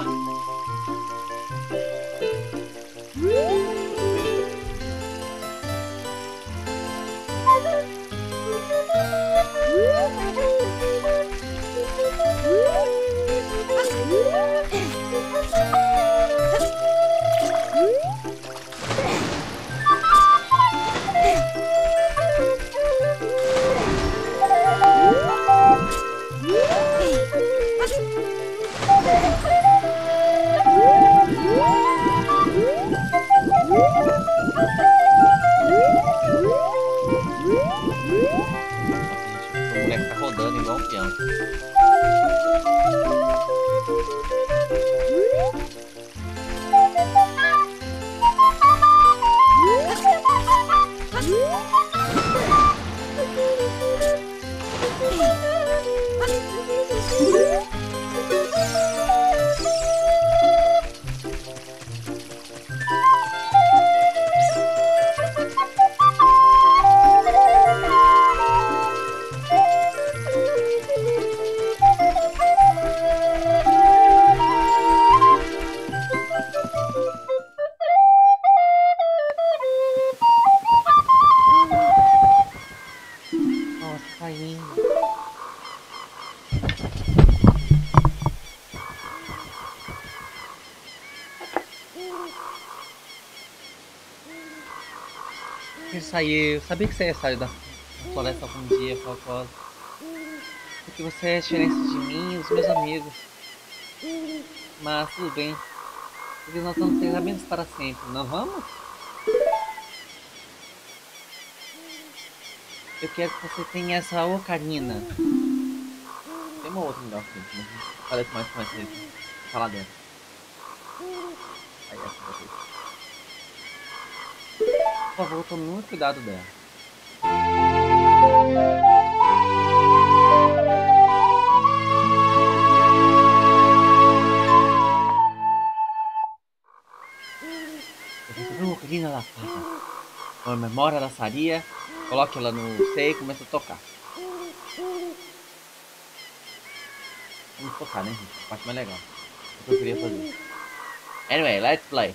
O moleque tá rodando igual um peão. Nossa, tá indo. Ele saiu, eu sabia que você ia sair da floresta algum dia, Falcosa. Porque você é diferente de mim e dos meus amigos. Mas tudo bem. Porque nós vamos ter amigos para sempre, não vamos? Eu quero que você tenha essa ocarina. Tem uma outra legal aqui, mas parece mais com essa aí. Vou falar dela. Aí essa daqui. Por favor, tome muito cuidado dela. Você viu a ocarina da fada? Uma memória da Saria. Coloque ela no C e começa a tocar. Vamos tocar, né, gente? A parte mais legal. É o que eu queria fazer. Anyway, let's play.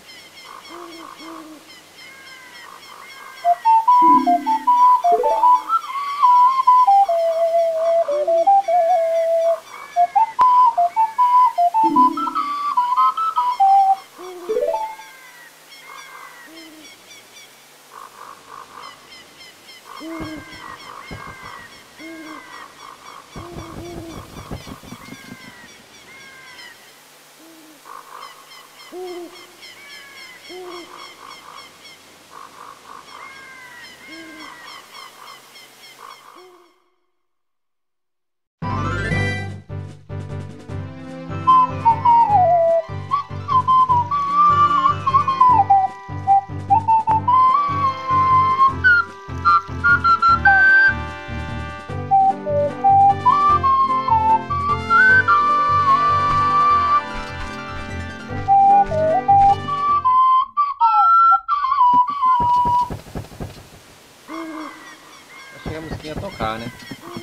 Achei a musiquinha tocar, né?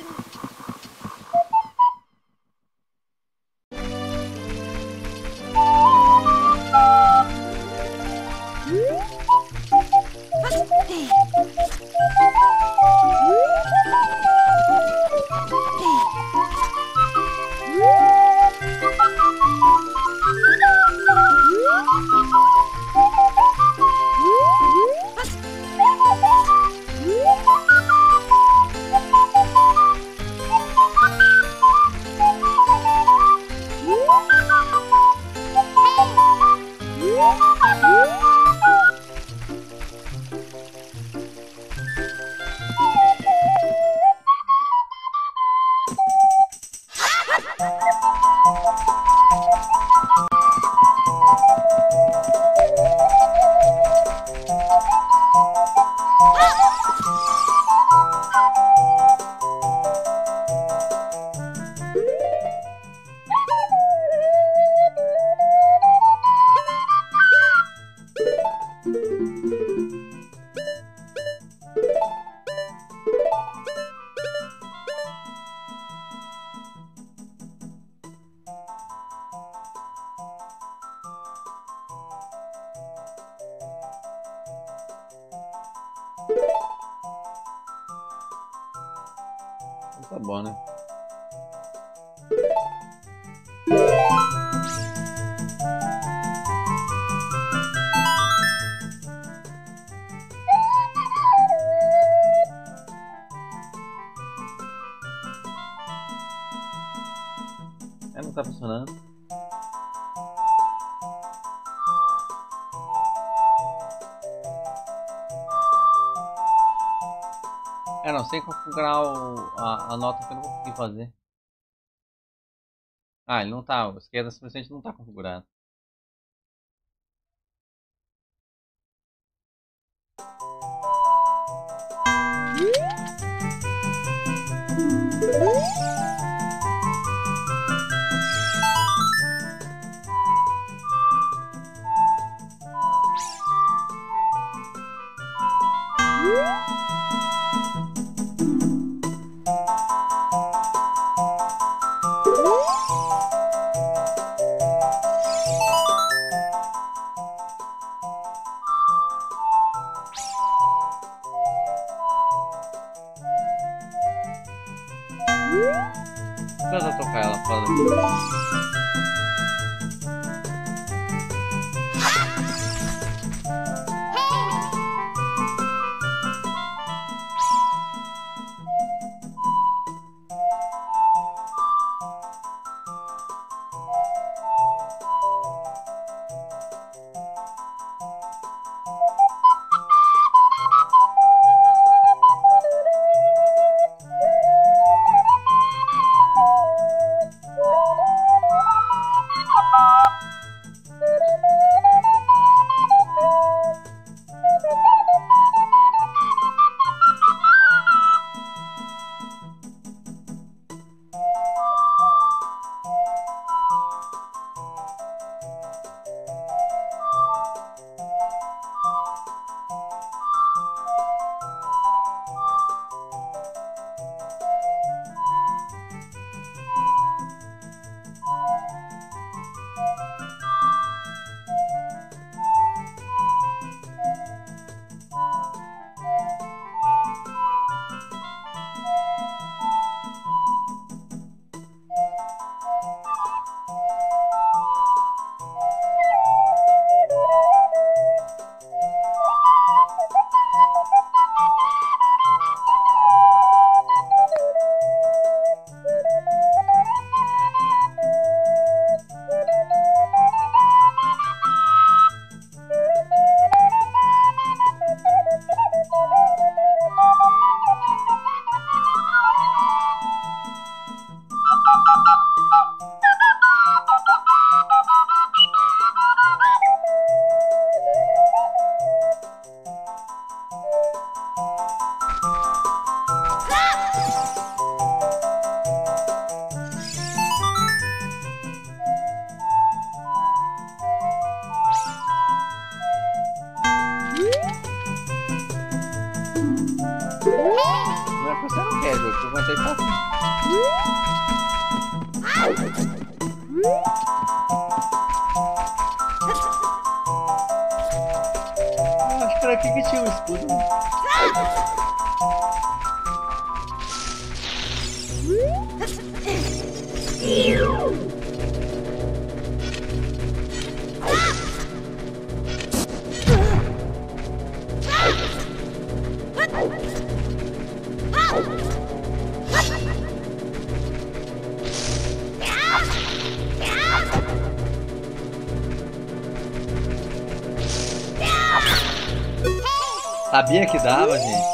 Tá bom, né? Não tá funcionando. Não sei configurar a nota que eu não consegui fazer. Ah, ele não tá. A esquerda simplesmente não tá configurado. jogo que eu contei sozinho. Acho que era aqui que tinha um escudo. Sabia que dava, gente.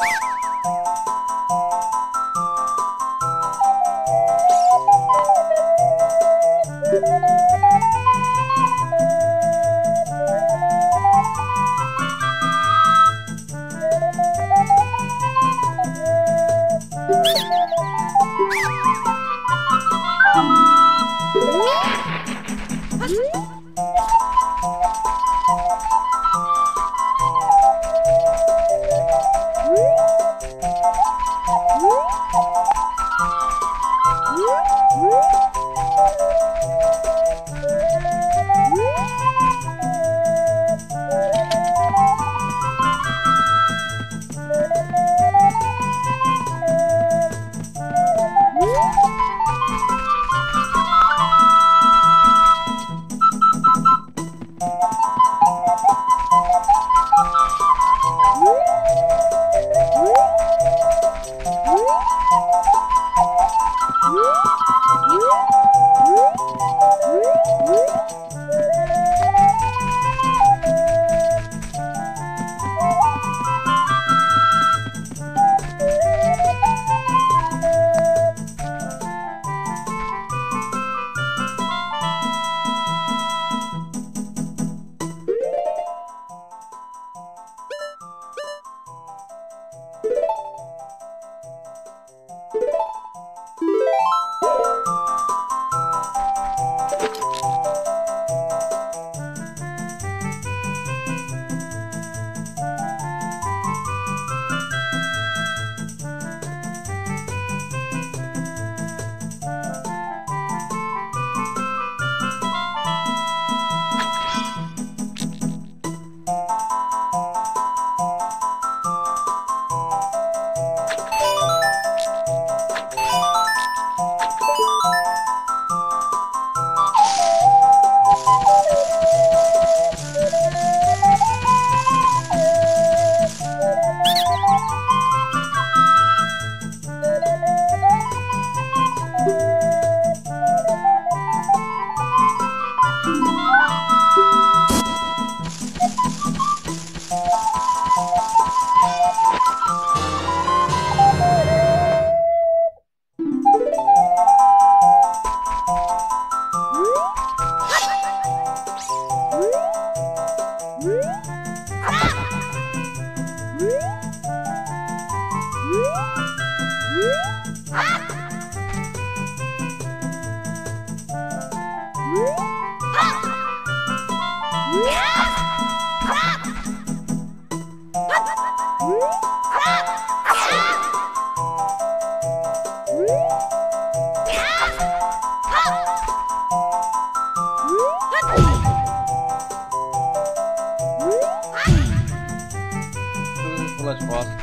Pula de volta.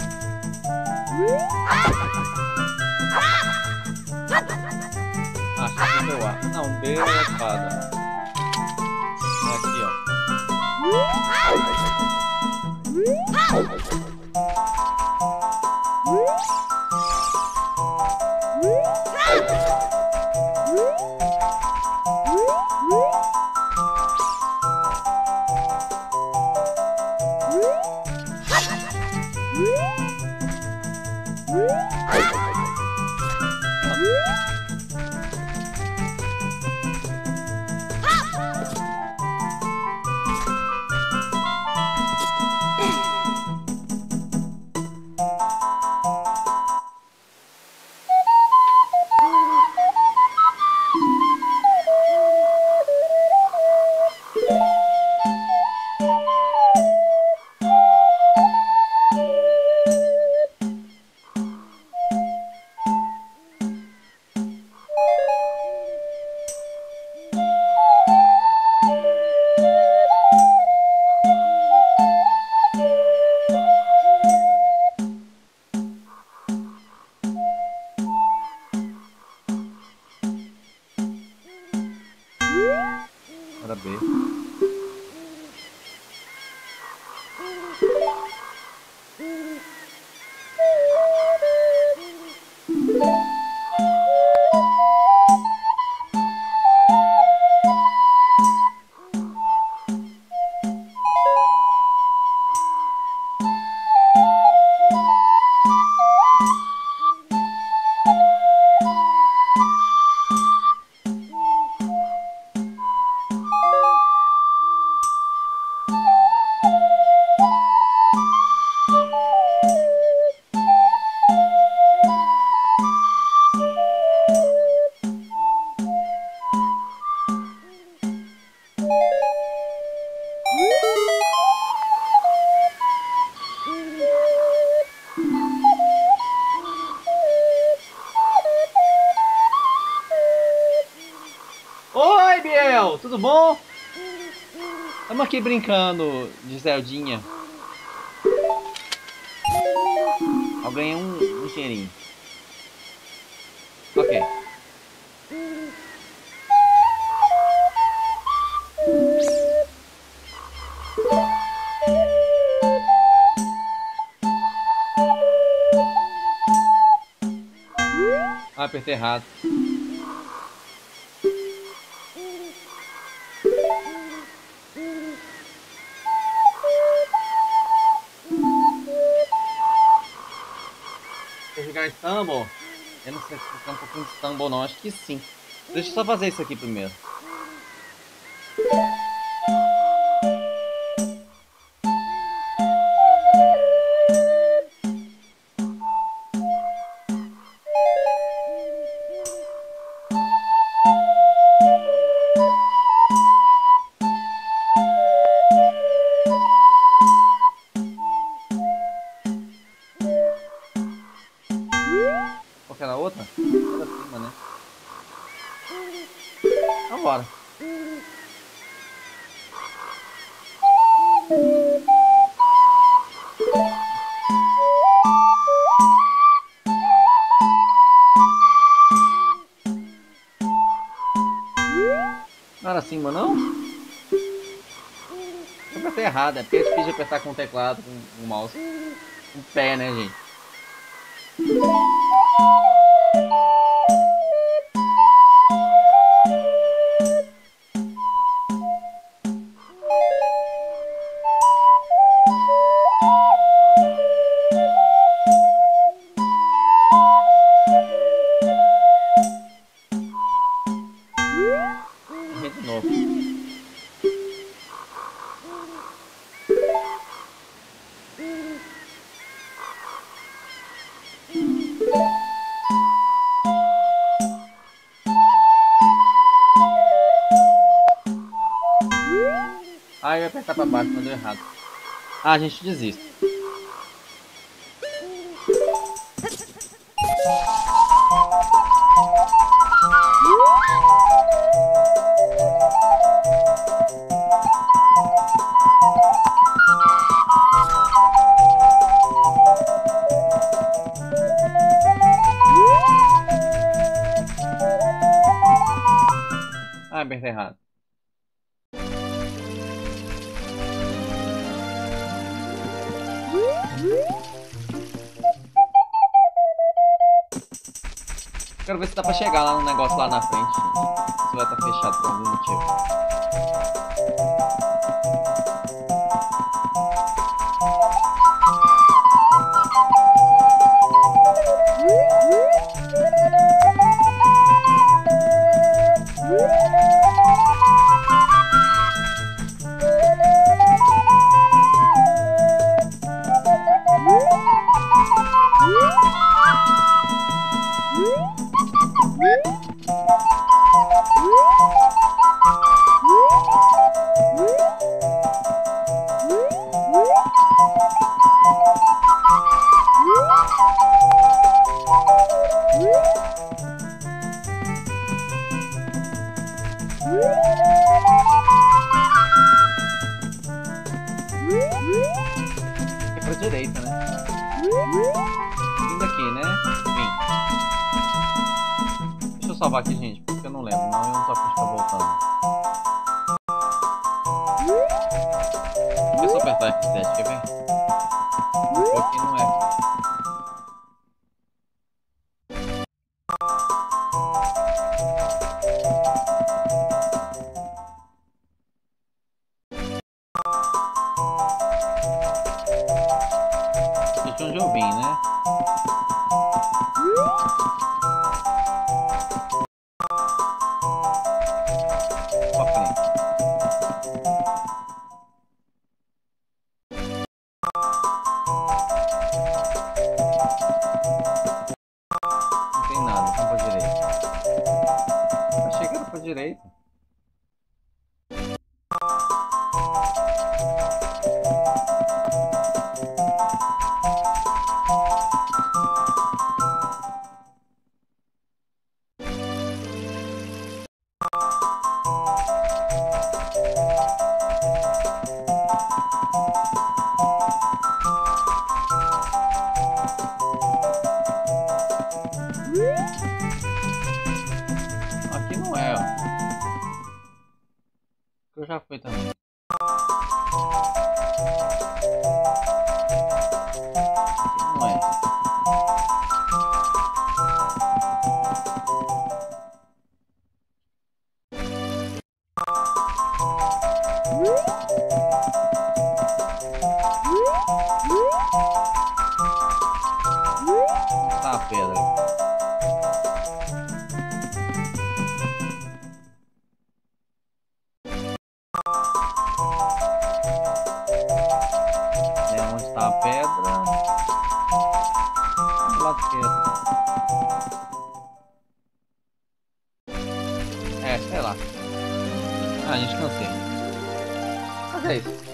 Acho que deu A. Não, B é a espada. É aqui, ó. Letra B. Oi, Biel, tudo bom? Estamos aqui brincando de Zeldinha. Eu ganhei um dinheirinho. Ok. Ah, apertei errado. Quer jogar Stumble? Eu não sei se é um pouquinho de Stumble não, acho que sim. Deixa eu só fazer isso aqui primeiro. Qual que era a outra? Era cima, né? Vambora. Não era cima, não? Eu apertei errado, é porque é difícil de apertar com o teclado, com o mouse. Com o pé, né, gente? De novo. Ah, eu ia apertar pra baixo, mas deu errado. Ah, a gente desiste. Ah, apertei errado. Quero ver se dá pra chegar lá no negócio lá na frente, gente. Se vai estar fechado por algum motivo. É pra direita, né? Vindo aqui, né? Vim. Deixa eu salvar aqui, gente, porque eu não lembro. Não, eu não tô afim de ficar voltando. Dark 7, quer ver? Aqui não é. De onde eu vim, né? Pra frente. Não tem nada, vamos pra direita. Achei que era pra direita. Aqui não é, ó. Eu já fui também. Aqui não é. Tá a pedra. É onde está a pedra. Do lado esquerdo. É, sei lá. Ah, a gente cansei. Mas é isso.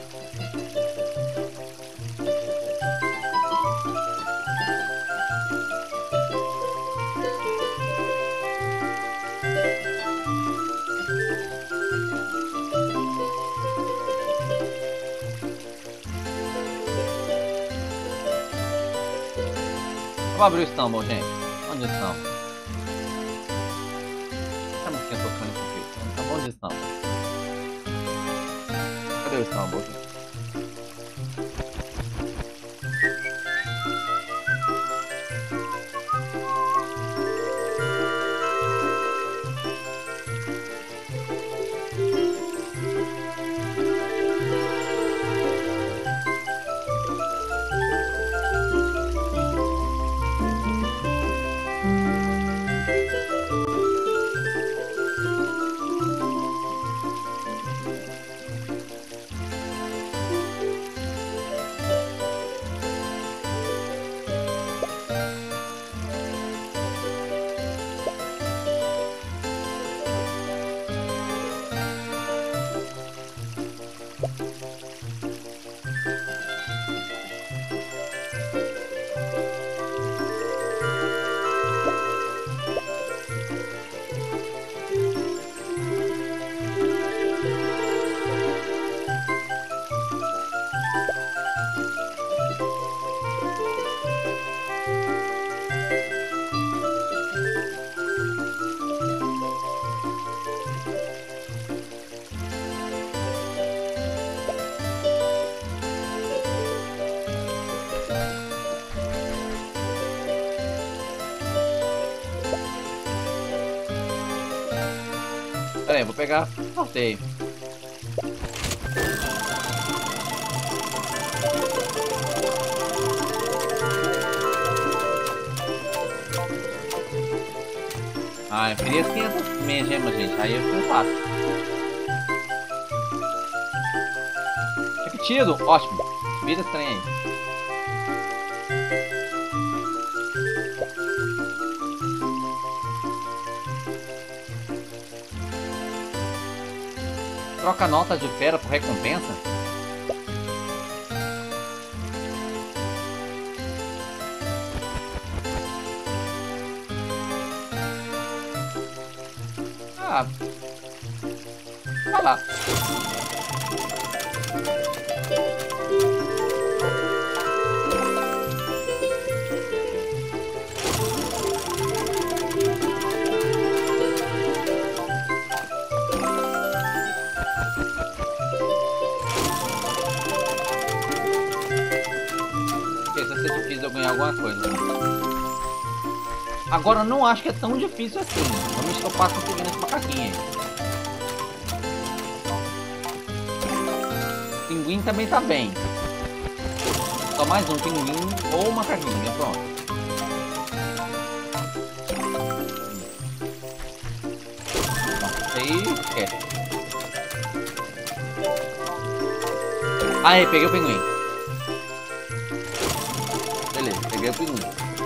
Vou abrir o Stumble, gente. Onde estão? Essa musiquinha tocando aqui. Tá bom, onde estão? Cadê o Stumble, gente? Pera aí, vou pegar sorteio. Ah, eu queria 500 gemas, gente. Aí eu fico fácil. Repetido, ótimo. Vira esse trem aí. Troca nota de fera por recompensa? Ah, vai lá. ser difícil eu ganhar alguma coisa. Agora eu não acho que é tão difícil assim. Vamos ver se eu passo conseguindo esse macaquinho aí. O pinguim também tá bem. Só mais um pinguim ou macaquinho, né? Pronto. Aí, esquece. Aí, peguei o pinguim. Beleza, peguei o pinguim.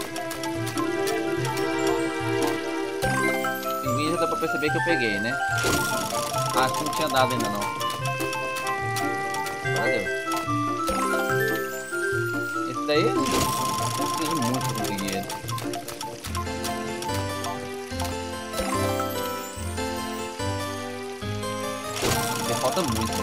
O pinguim já dá pra perceber que eu peguei, né? Acho que não tinha dado ainda não. Agora deu. Esse daí eu preciso muito pra conseguir ele. Falta muito.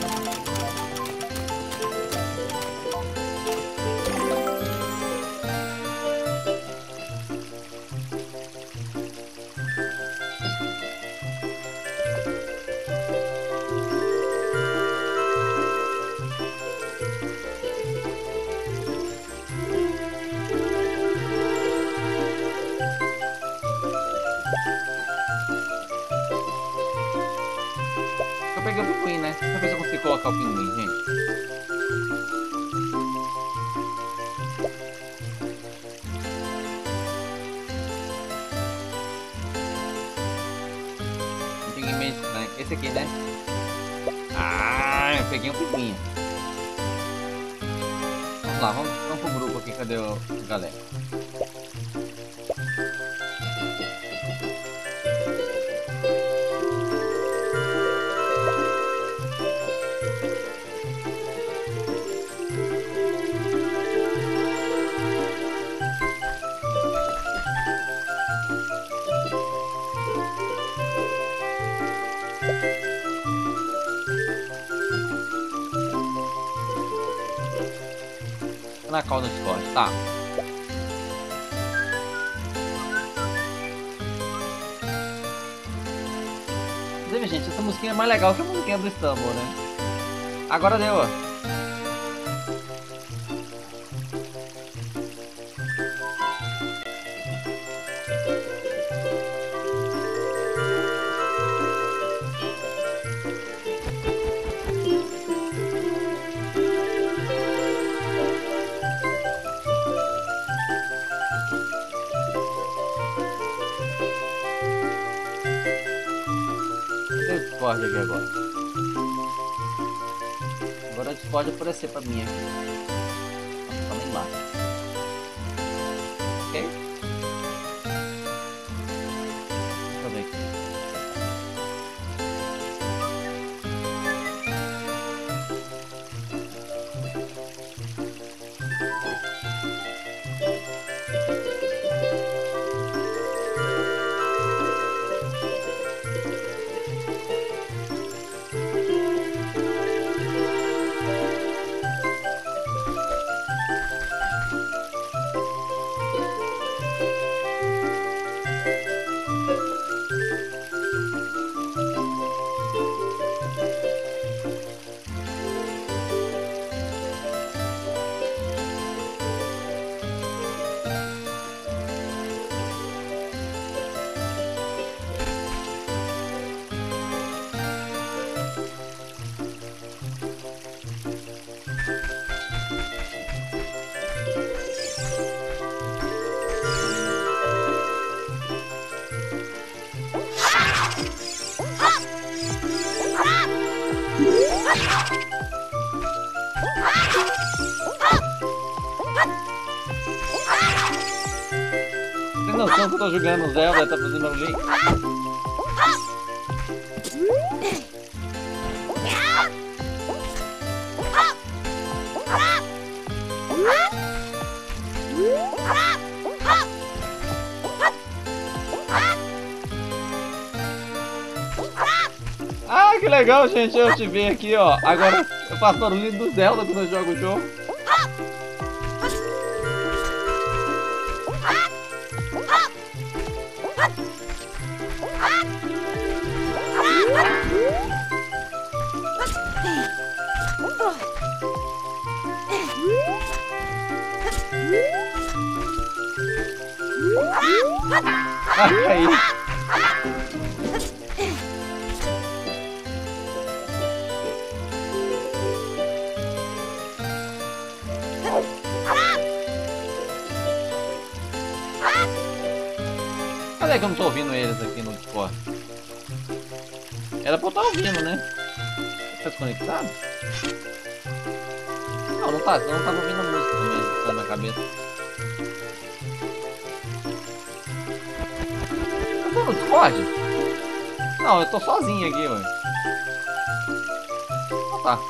Eu peguei o pinguim, né? Deixa eu ver se eu consigo colocar o pinguim, gente. Um pinguim meio estranho. Esse aqui, né? Ah, eu peguei um pinguim. Vamos lá, vamos pro grupo aqui. Cadê o galera? Na call do Discord, tá? Inclusive, gente, essa musiquinha é mais legal que a musiquinha do Istanbul, né? Agora deu, ó. Discord aqui agora. Agora o Discord aparecer pra mim aqui. Tá lá embaixo. Ok? Deixa eu ver aqui. Tem noção que eu tô jogando Zelda e tá fazendo barulhinho? Ah, que legal, gente, eu te ver aqui, ó. Agora eu faço barulho do Zelda quando eu jogo o jogo. Aí. Cadê que eu não tô ouvindo eles aqui no Discord? Era pra eu estar ouvindo, né? Tá desconectado? Não, não tá. Eu não tava ouvindo a música também, tá na cabeça. Eu tô no Discord? Não, eu tô sozinho aqui, ué. Ah, tá.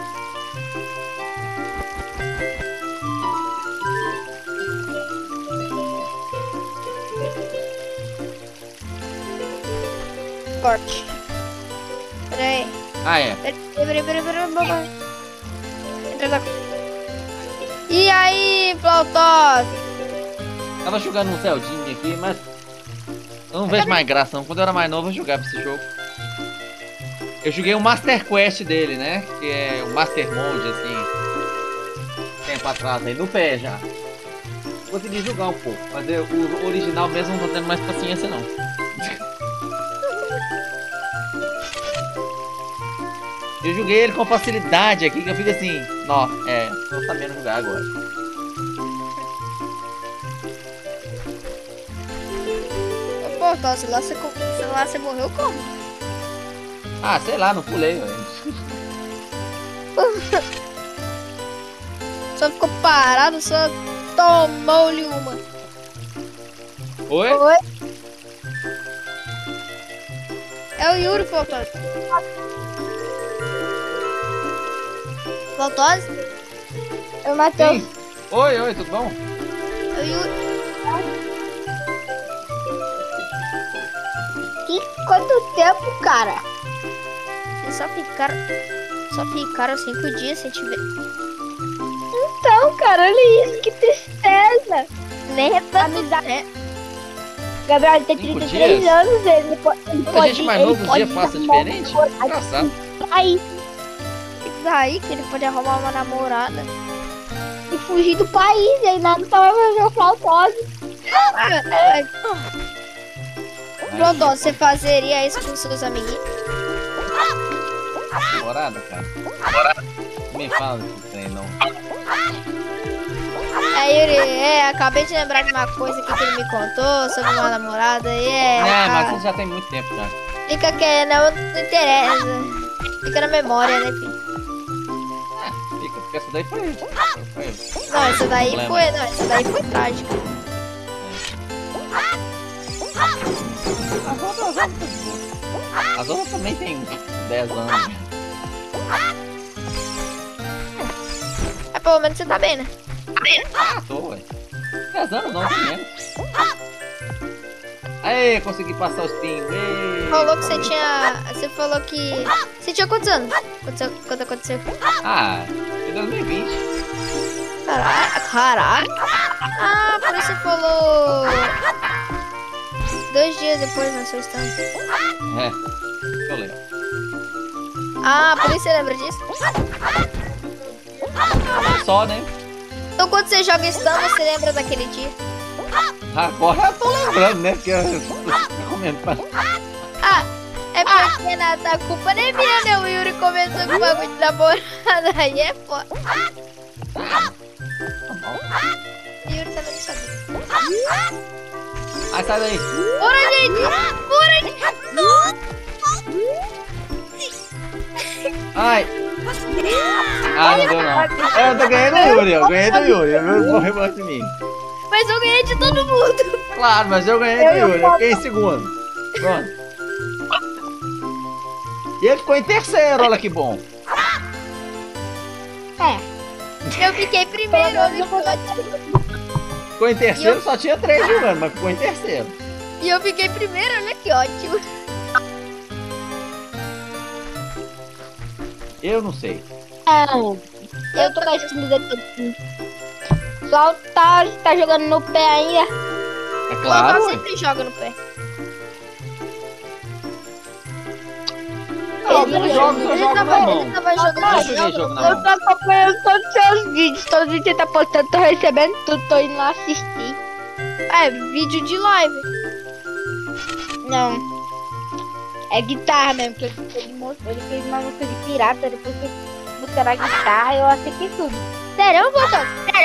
Corte. Peraí. Ah, é. Peraí. E aí, Plautos? Tava jogando um Zeldinha aqui, mas eu não vejo mais graça não. Quando eu era mais novo eu jogava esse jogo. Eu joguei o Master Quest dele, né? Que é o Master Mode, assim. Tempo atrás aí, no pé já. Consegui jogar um pouco, mas o original mesmo não tô tendo mais paciência não. Eu joguei ele com facilidade aqui, que eu fico assim, ó, tô sabendo jogar agora. Pô, Tosse, lá você morreu como? Ah, sei lá, não pulei, velho. Só ficou parado, só tomou-lhe uma. Oi? Oi? É o Yuri, Plautos. Plautos? Eu matei. Sim. Oi, tudo bom? É o Yuri. Quanto tempo, cara? Vocês só ficaram 5 dias sem te ver. Então, cara, olha isso, que tristeza. Nem amizade. É. Gabriel, ele tem 5 33 dias? anos, ele Quando a gente mais novo, os dias passam diferente? Engraçado. Aí, Daí que ele pode arrumar uma namorada. e fugir do país, e ainda não tava mais meu flautose. Pronto, você fazeria isso com seus amiguinhos? Namorada, cara? Não me fala disso aí, não. Yuri, acabei de lembrar de uma coisa aqui que ele me contou sobre uma namorada e Mas isso já tem muito tempo, já. fica que não interessa. Fica na memória, né, filho? Fica, porque essa daí foi. Não, essa daí Problema. foi. Não, essa daí foi trágica. As outras também tem 10 anos. Mas pelo menos você tá bem, né? Ah, tô, ué. 10 anos não, tem menos. Aê, consegui passar os pingos. Falou que você tinha. Você falou que. Você tinha quantos anos? Quando aconteceu? Ah, foi 2020. Caralho. Ah, por isso você falou. 2 dias depois na sua história. É, eu lembro. Ah, por isso você lembra disso? Só, né? Então quando você joga Stun, você lembra daquele dia? Agora eu tô lembrando, né? Porque eu tô comendo. Ah, é porque a culpa não é minha, né? O Yuri começou com o bagulho de namorada. Aí é foda. O Yuri também não sabia. Ai, sai daí. Bora, gente! Bora, gente! Ai. Ah, não deu não. Eu tô ganhando do Yuri, eu ganhei do Yuri. Eu vou revanche de mim. Mas eu ganhei de todo mundo. Claro, mas eu ganhei do Yuri, eu fiquei em segundo. Pronto. E ele ficou em terceiro, olha que bom. Eu fiquei primeiro, olha que Ficou em terceiro, só tinha 3 jogando, mas ficou em terceiro. E eu fiquei primeiro, olha que ótimo. Eu não sei. Eu tô na esquina dele. Só tá jogando no pé ainda. É Ela claro. sempre joga no pé. Alguns jogos eu jogo na mão. Ele tava jogando. Eu joguei jogo na Eu mão. tô acompanhando todos os seus vídeos. Todos os vídeos que você tá postando, tô recebendo tudo, tô indo lá assistir. É, vídeo de live. Não. É guitarra mesmo, porque ele mostrou, ele fez uma música de pirata, depois que botaram a guitarra, eu acertei tudo. Sério, Botão?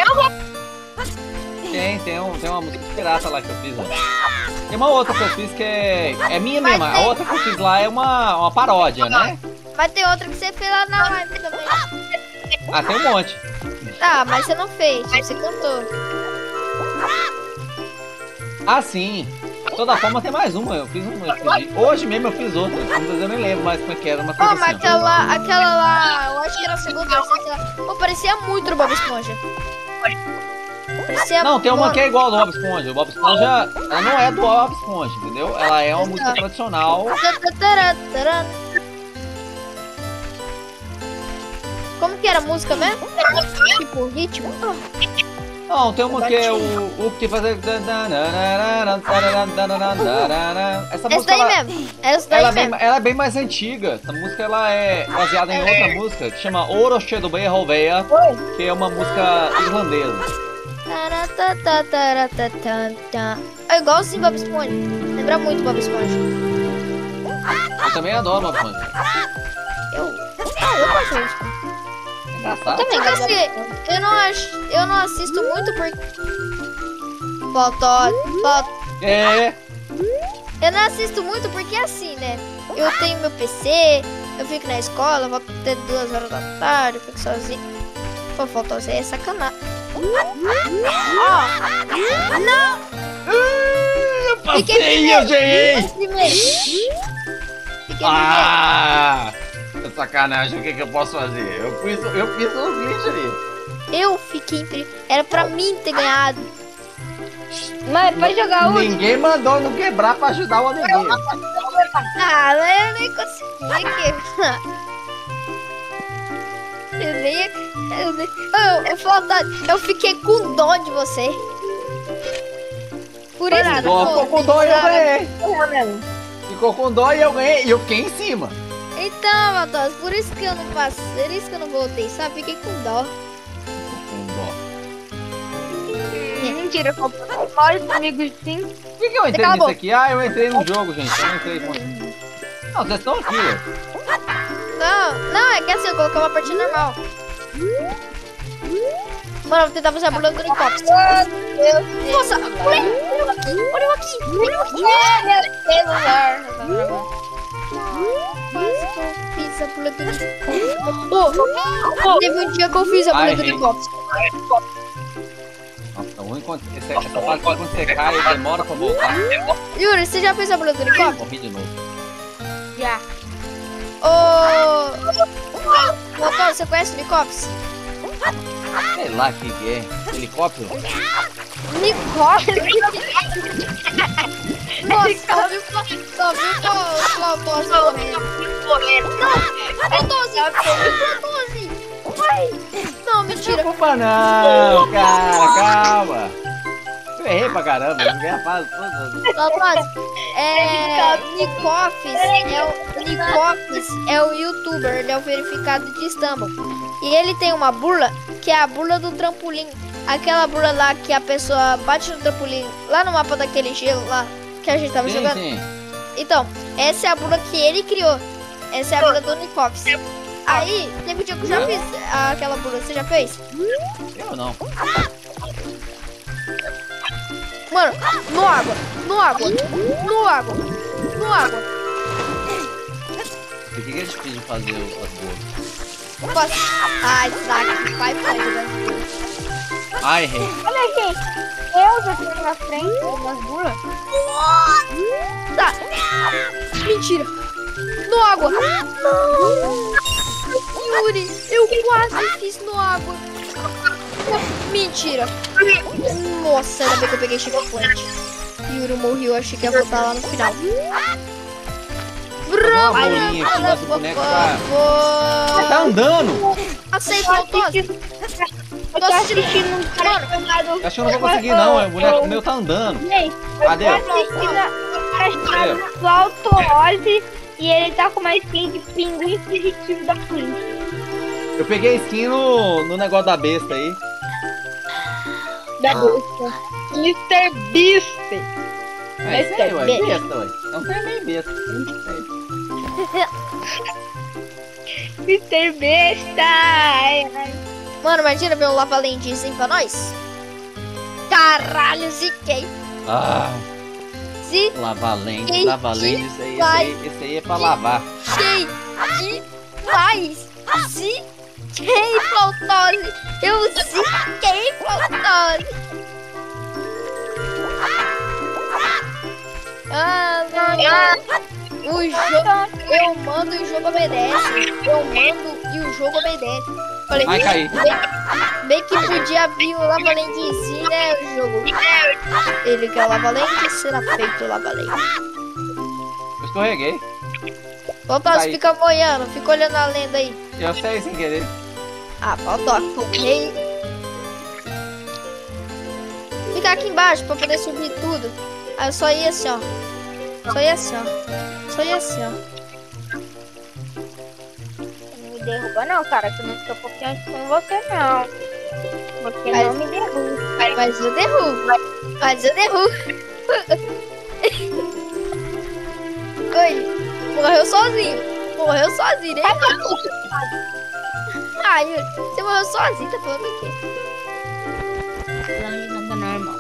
Tem uma música de pirata lá que eu fiz, ó. Tem uma outra que eu fiz que é minha mesma. A outra que eu fiz lá é uma paródia, né? Mas tem outra que você fez lá na live também. Ah, tem um monte. Tá, mas você não fez, você cantou. Ah, sim. De toda forma tem mais uma. Eu fiz uma. Hoje mesmo eu fiz outra. Eu nem lembro mais como é que era. Uma coisa Ó, mas assim, ó. aquela lá, eu acho que era a segunda, terceira, sei lá. Pô, parecia muito o Bob Esponja. Parecia Não, tem uma muito. que é igual ao do Bob Esponja. O Bob Esponja, ela não é do Bob Esponja, entendeu? Ela é uma música tradicional. Como que era a música mesmo? Tipo, ritmo? Não, tem uma que é o que faz. Essa Essa música daí ela, mesmo. Essa daí mesmo. ela é bem mais antiga. Essa música ela é baseada em outra música que chama Oroshe do Behoveia, que é uma música irlandesa. É igualzinho Bob Esponja. Lembra muito Bob Esponja. Eu também adoro Bob Esponja. Eu gosto disso. Engraçado. Também, assim, eu não assisto muito porque... Falta. É. Eu não assisto muito porque assim, né? Eu tenho meu PC, eu fico na escola, volto até 2 horas da tarde, eu fico sozinho. Pô, faltou você, é sacanagem. Eu Fiquei passei, gente! Fiquei Ah! Sacanagem, o que eu posso fazer? Eu fiz um vídeo ali. Eu fiquei em primeiro. Era pra mim ter ganhado. Mas pode jogar hoje. Ninguém mandou não quebrar pra ajudar o amiguinho. Ah, eu nem consegui quebrar. Eu fiquei com dó de você. Por isso que eu Ficou com dó e eu ganhei. mesmo. Ficou com dó e eu ganhei. E eu fiquei em cima. Então, Matheus, por isso que eu não passei, por isso que eu não voltei, sabe? Fiquei com dó. Com dó. Mentira, vários amigos sim. Por que eu entrei Cala a nisso boca. aqui? Ah, eu entrei no jogo, gente. Eu não entrei com... Não, vocês estão aqui, ó. Não, é que assim, eu coloquei uma partida normal. Mano, eu vou tentar fazer a burla do helicóptero. Nossa, olha eu aqui. Meu celular. Quase que eu fiz a burla do helicóptero. Teve um dia que eu fiz a burla do helicóptero. Nossa, o único... essa parte quando você cai, demora pra voltar. Yuri, você já fez a burla do helicóptero? Morri de novo. Já. Matheus, você conhece helicópteros? Sei lá o que é. Helicóptero? Helicóptero? Nossa, só viu o Flautose correndo. Não, Flautose. Não, mentira. Culpa não, cara, calma. Eu errei pra caramba, eu ganhei a fase toda. Flautose, Nicofis é o youtuber, ele é o verificado de Istanbul. E ele tem uma burla, que é a burla do trampolim. Aquela burla lá que a pessoa bate no trampolim, lá no mapa daquele gelo lá, que a gente tava jogando. Sim. Então, essa é a burla que ele criou. Essa é a burla do Nicofis. Aí, teve um dia que eu já fiz aquela burla. Você já fez? Eu não. Mano, no água. Por que é difícil de fazer as boas? Posso... Ai, saco. Vai, né? Ai, errei. Olha, gente. Eu já tô na frente das burlas. Tá. Mentira. No água. Não. Yuri, eu quase fiz no água. Mentira. Nossa, ainda bem que eu peguei checkpoint. Yuri morreu, achei que ia voltar lá no final. Uma bolinha aqui, mas o boneco tá andando. Aceitou o tosse. Eu tô assistindo um cara chamado... Acho que eu não vou conseguir não, o boneco meu tá andando. Gente, eu tô Cadê? assistindo um cara chamado Flautose E ele tá com uma skin de pinguim fugitivo da polícia. Eu peguei a skin no negócio da besta aí. Da bolsa. Mr. Beast. É isso aí, ué. Besta, ué. É um trem meio besta. Mr. Besta. Ai, ai. Mano, imagina ver um Lava-Lente assim pra nós. Caralho, ziquei. Ah, Ziquei lava-lente, isso aí, vai. esse aí é pra lavar. demais. Ziquei, Faltose. Eu ziquei, Faltose. Ah, mano. O jogo, eu mando e o jogo obedece. Eu mando e o jogo obedece. Falei, Vai cair. bem que podia vir o Lava-Lente em si, né, o jogo. Ele quer o Lava-Lente, será feito o Lava-Lente. Eu escorreguei. Faltose, Caí. fica boiando, fica olhando a lenda aí. Eu sei sem querer. Ah, Faltose, correi. Fica aqui embaixo pra poder subir tudo. Aí eu só ia assim, ó. Só ia assim, ó. Só ia assim, ó. Não me derruba não, cara, que eu não tô confiante com você não. Você Mas- não me derruba. Mas eu derrubo. Mas eu derrubo. Oi, morreu sozinho. Morreu sozinho, né? Ai, Yuri, você morreu sozinho, tá falando o quê? Nada normal.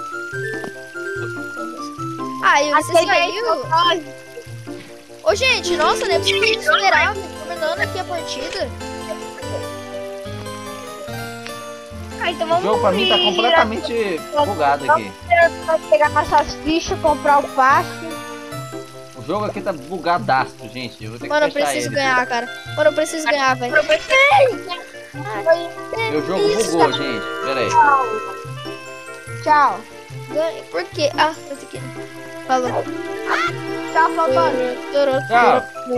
Ai, Yuri, você Aceitei, saiu? Ô, gente, nossa, nem precisa esperar. Terminando aqui a partida. Ah, então O vamos jogo pra mim tá ir. completamente bugado aqui. Vamos pegar nossas fichas, comprar o passe. O jogo aqui tá bugadaço, gente. Eu vou ter que Mano, eu fechar preciso ele. ganhar, cara. Mano, eu preciso ganhar, velho. Meu jogo bugou, gente. Pera aí. Tchau. Ganha. Por quê? Ah, eu tenho que... Falou. Tchau, Faltose. Tchau.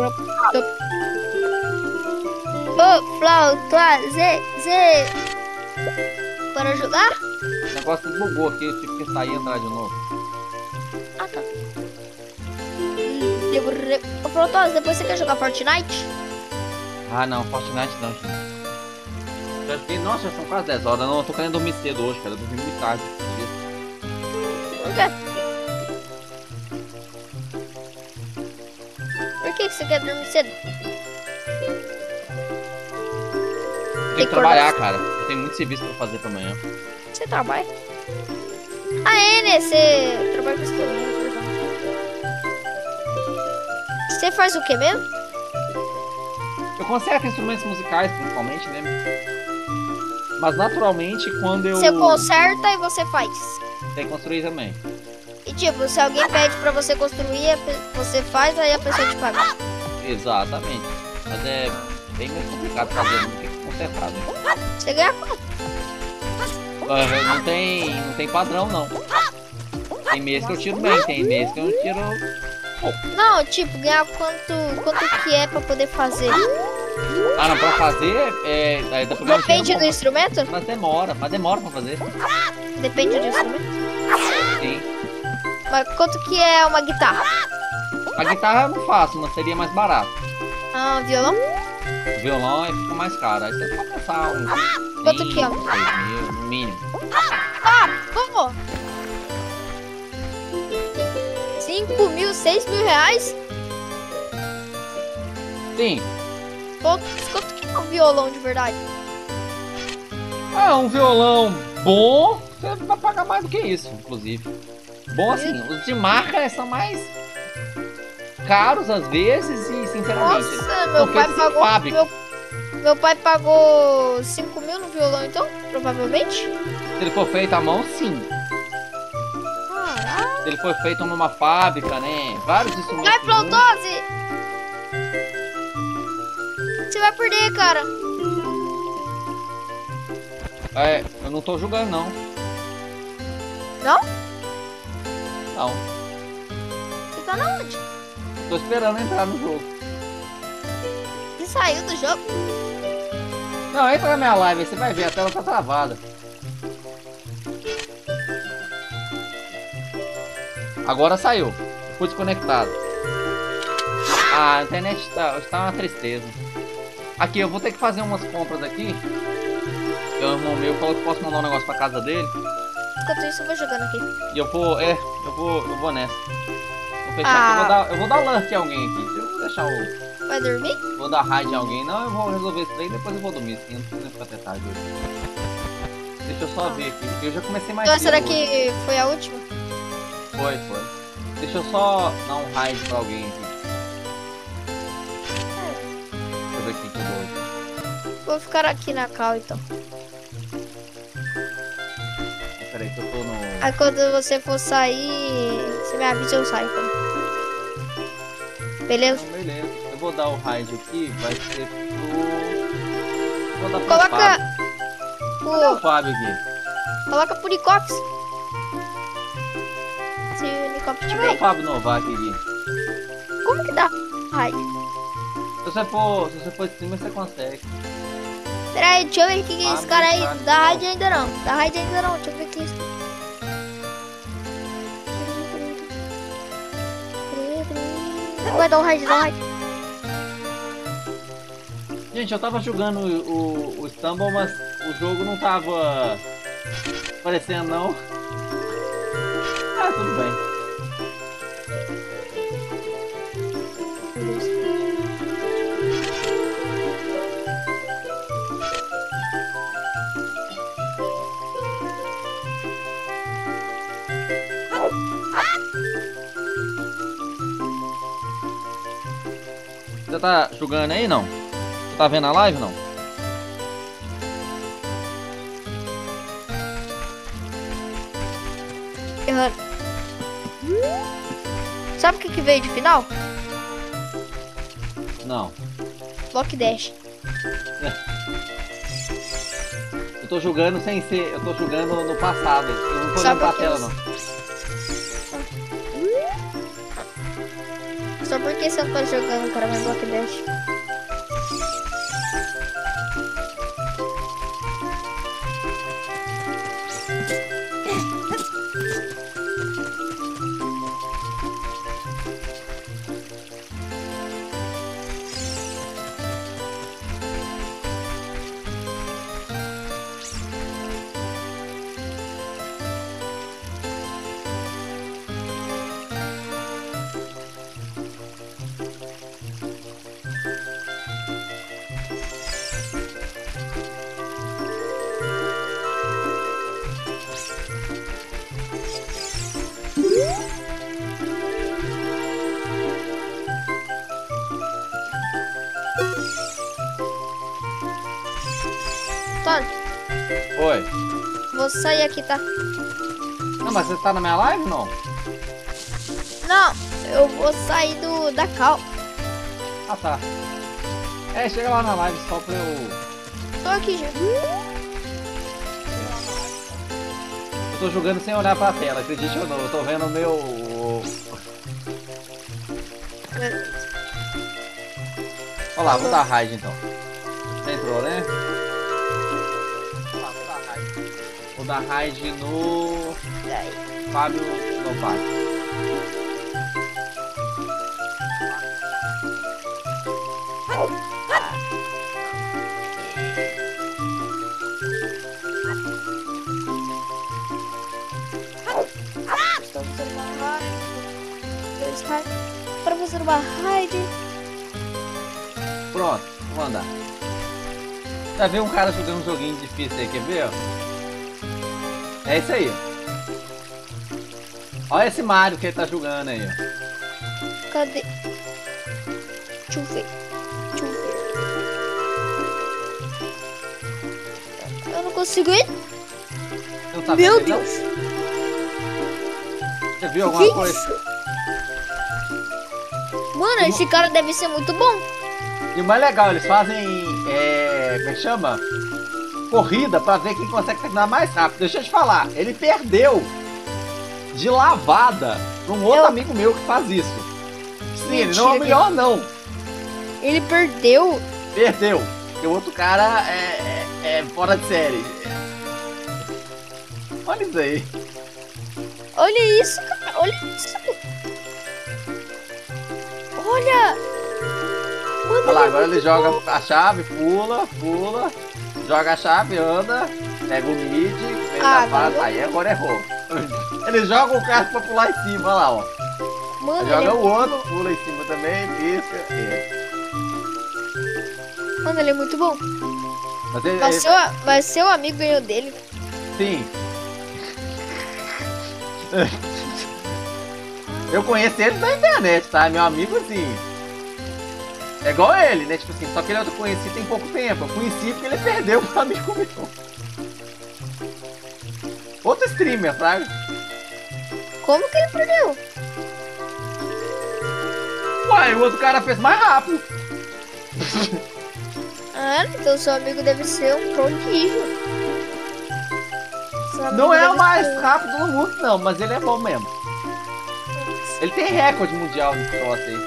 Ô, Flauta, Zé. Para jogar? O negócio bugou aqui. Eu tive que sair e entrar de novo. Ah, tá. Ô, Flautosa, depois você quer jogar Fortnite? Ah, não. Fortnite não, gente. Já fiquei... Nossa, já são quase 10 horas. Não, eu tô querendo dormir cedo hoje, cara. Eu dormi muito tarde. Por quê? Por que você quer dormir cedo? Tem que trabalhar, cara. Eu tenho muito serviço pra fazer pra amanhã. Você trabalha? Ah, é, né? Você trabalha com instrumento, verdade. Você faz o que mesmo? Eu conserto instrumentos musicais, principalmente, né? Mas naturalmente, quando eu... Você conserta e você faz. Tem que construir também. E tipo, se alguém pede pra você construir, você faz, aí a pessoa te paga. Exatamente. Mas é bem mais complicado fazer do que consertar, né? Você ganha quanto? Não tem padrão, não. Tem mês que eu tiro bem, tem mês que eu tiro... Não, tipo, ganhar quanto que é pra poder fazer. Ah, não, pra fazer, aí dá pra ganhar um Depende dinheiro do bom. instrumento? Mas demora pra fazer. Depende do instrumento. Sim. Mas quanto que é uma guitarra? A guitarra eu não faço, mas seria mais barato. Ah, violão? O violão aí fica mais caro. Aí você pode pensar uns Quanto que é? 5, 6 mil, no mínimo. Ah, como? 5 mil, 6 mil reais? Sim. Quanto que é um violão de verdade? Ah, um violão bom, você vai pagar mais do que isso, inclusive. Bom assim, os de marca são mais caros às vezes e sinceramente. Nossa, são meu pai feitos em pagou. fábrica. Meu pai pagou 5 mil no violão, então? Provavelmente? Se ele for feito à mão, sim. Caraca. Se ele for feito numa fábrica, né? Vários instrumentos. Vai, juntos. Flautosi! Você vai perder, cara. É, eu não tô julgando, não. Não? Não. Você tá na onde? Tô esperando entrar no jogo. Você saiu do jogo? Não, entra na minha live aí, você vai ver, a tela tá travada. Agora saiu. Fui desconectado. Ah, a internet tá uma tristeza. Aqui, eu vou ter que fazer umas compras aqui. O irmão meu falou que posso mandar um negócio pra casa dele. Enquanto isso, eu vou jogando aqui. E eu vou nessa. Vou fechar aqui, eu vou dar lurk em alguém aqui. Eu vou deixar o... Vai dormir? Vou dar raid em alguém. Não, eu vou resolver isso daí e depois eu vou dormir. Assim, eu não preciso ficar até tarde hoje. Deixa eu só ver aqui, porque eu já comecei mais Então, será cedo hoje. que foi a última? Foi. Deixa eu só dar um raid pra alguém aqui. Deixa eu ver aqui que eu dou aqui. Vou ficar aqui na cal, então. Peraí que eu tô no... Aí quando você for sair, você me avisa, eu saio também. Beleza? Então, beleza. Eu vou dar o raid aqui, vai ser pro... Vou dar pro Coloca Fábio. Cadê o o... Fábio aqui? Coloca pro Nicox. Se o Nicox Cadê o tiver. Fábio Novak aqui? Como que dá? Ai. Se você for de cima, você consegue. Pera aí, deixa eu ver o que é esse Ah, cara aí. tá, Dá não. raid ainda não. Dá raid ainda não. Deixa eu ver o que é isso. Vai dar um raid, dá um raid. Gente, eu tava jogando o Stumble, mas o jogo não tava aparecendo não. Ah, tudo bem. Você tá jogando aí, não? Você tá vendo a live, não? Errando. Sabe o que veio de final? Não. Block Dash. Eu tô jogando sem ser... Eu tô jogando no passado. Eu não tô Sabe olhando pra o que tela, eu- não. Só porque você não tá jogando, cara, mais Block Dash. Tony, Oi. vou sair aqui, tá? Não, mas você tá na minha live, não? Não, eu vou sair da cal. Ah, tá. É, chega lá na live só pra eu... Tô aqui já. Eu tô jogando sem olhar pra tela, acredite ou não. Eu tô vendo o meu... Olha lá, vou dar raid então. Você entrou, né? Vou dar raid no... Fábio Novak. Para fazer uma raid. Pronto, vou mandar. Já viu um cara jogando um joguinho difícil aí, quer ver? Ó? É isso aí. Olha esse Mario que ele tá jogando aí, ó. Cadê? Deixa eu ver. Eu não consigo ir. Você não tá Meu vendo, não? Deus. Você viu Que alguma coisa? isso? Mano, esse cara deve ser muito bom. E o mais legal, eles fazem, como é que chama? Corrida pra ver quem consegue terminar mais rápido. Deixa eu te falar, ele perdeu de lavada pra um outro amigo meu que faz isso. Sim, ele não é o Mentira, melhor não. Ele perdeu. Perdeu. Porque o outro cara é fora de série. Olha isso aí. Olha isso, cara. Olha isso. Olha. Olha lá, agora ele joga a chave, pula, joga a chave, anda, pega o mid, vem da fase, aí agora errou. Ele joga o carro pra pular em cima, olha lá, ó. Mano, Joga ele é o outro, pula em cima também, pisca. Mano, ele é muito bom. Mas ele, Mas seu amigo ganhou dele. sim. Eu conheço ele na internet, tá? Meu amigo, assim. É igual ele, né? Tipo assim, só que ele eu conheci tem pouco tempo. Eu conheci porque ele perdeu pro amigo meu. Outro streamer, sabe? Como que ele perdeu? Uai, o outro cara fez mais rápido. Ah, então seu amigo deve ser um prodígio. Seu amigo Não é deve o mais ser- rápido do mundo, não, mas ele é bom mesmo. Ele tem recorde mundial de troço aí.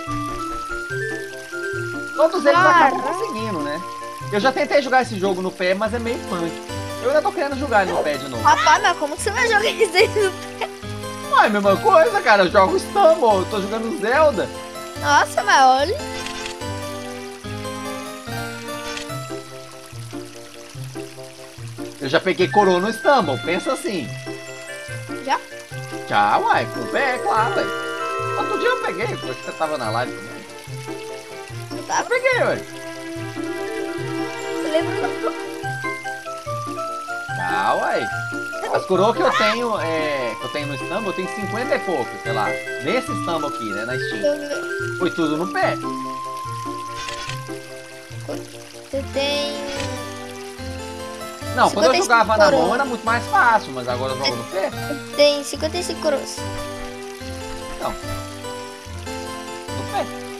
Todos eles acabam conseguindo, né? Eu já tentei jogar esse jogo no pé, mas é meio punk. Eu ainda tô querendo jogar ele no pé de novo. Rapaz, mas como que você vai jogar isso aí? Ué, mesma coisa, cara. Eu jogo Stumble, eu tô jogando Zelda. Nossa, mas olha. Eu já peguei coroa no Stumble, pensa assim. Já? Já, uai, com o pé, claro, ué. Outro dia eu peguei, porque você tava na live também. Você tava? Eu peguei, ué. Você lembra? Já, uai. As coroas que eu tenho, no Stumble, eu tenho 50 e pouco, sei lá. Nesse Stumble aqui, né, na Steam. Foi tudo no pé. Você tem. Não, quando eu 55 jogava na mão coroa. era muito mais fácil, mas agora eu jogo no pé. Tem 55 coroas. Não. No pé.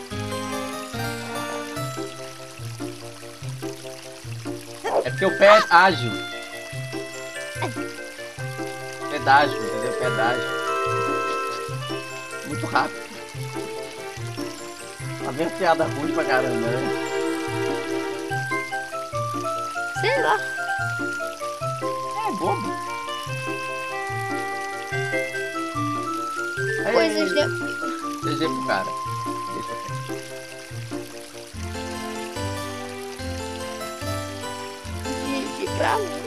É porque o pé é ágil. Pedágio, entendeu? Pedágio. Muito rápido. Tá vendo piada ruim pra caramba, né? Sei lá. É bobo. Coisas de. GG pro cara. Deixa eu ver. de pra mim.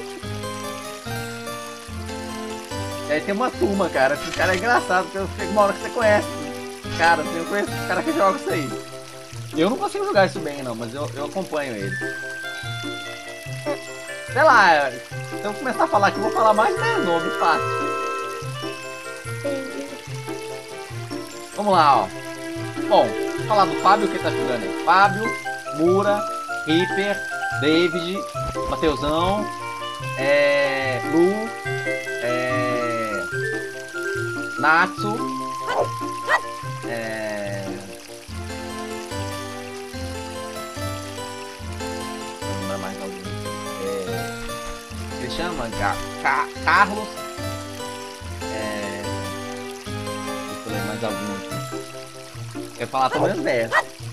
E aí tem uma turma, cara. Esse cara é engraçado, porque chega uma hora que você conhece. Cara, eu conheço esse cara que joga isso aí. Eu não consigo jogar isso bem, não, mas eu acompanho ele. Sei lá, se eu começar a falar aqui, eu vou falar mais meu nome, fácil. Vamos lá, ó. Bom, vou falar do Fábio, que tá jogando aí. Fábio, Mura, Reaper, David, Mateusão, Lu, Natsu, Vou lembrar mais alguém. Ele chama Carlos. Deixa eu ler mais algum aqui. Eu ia falar pelo menos 10.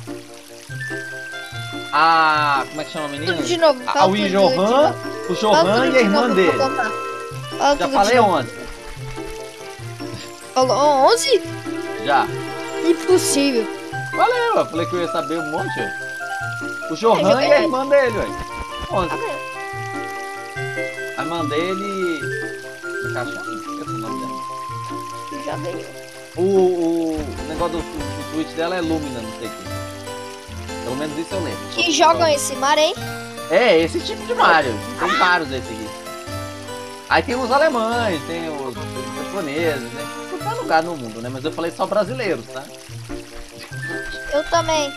Como é que chama a menina? Tudo de novo. A fala Wii tudo de Johan, novo. o Fala Johan tudo e de a irmã novo, dele. vou contar. Fala Já tudo de falei novo. ontem. Falou 11? Já. Impossível. Valeu, eu falei que eu ia saber um monte. O Johan e a irmã dele, ué. Ontem. Tá vendo? A irmã dele. Esqueci o nome dela. Já veio. O negócio do tweet dela é Lumina, não sei o que. Pelo menos isso eu lembro. Que jogam esse mar, hein? É, esse tipo de Mario. Tem vários desse aqui. Aí tem os alemães, tem os japoneses, né? Qualquer lugar no mundo, né? Mas eu falei só brasileiros, tá? Eu também.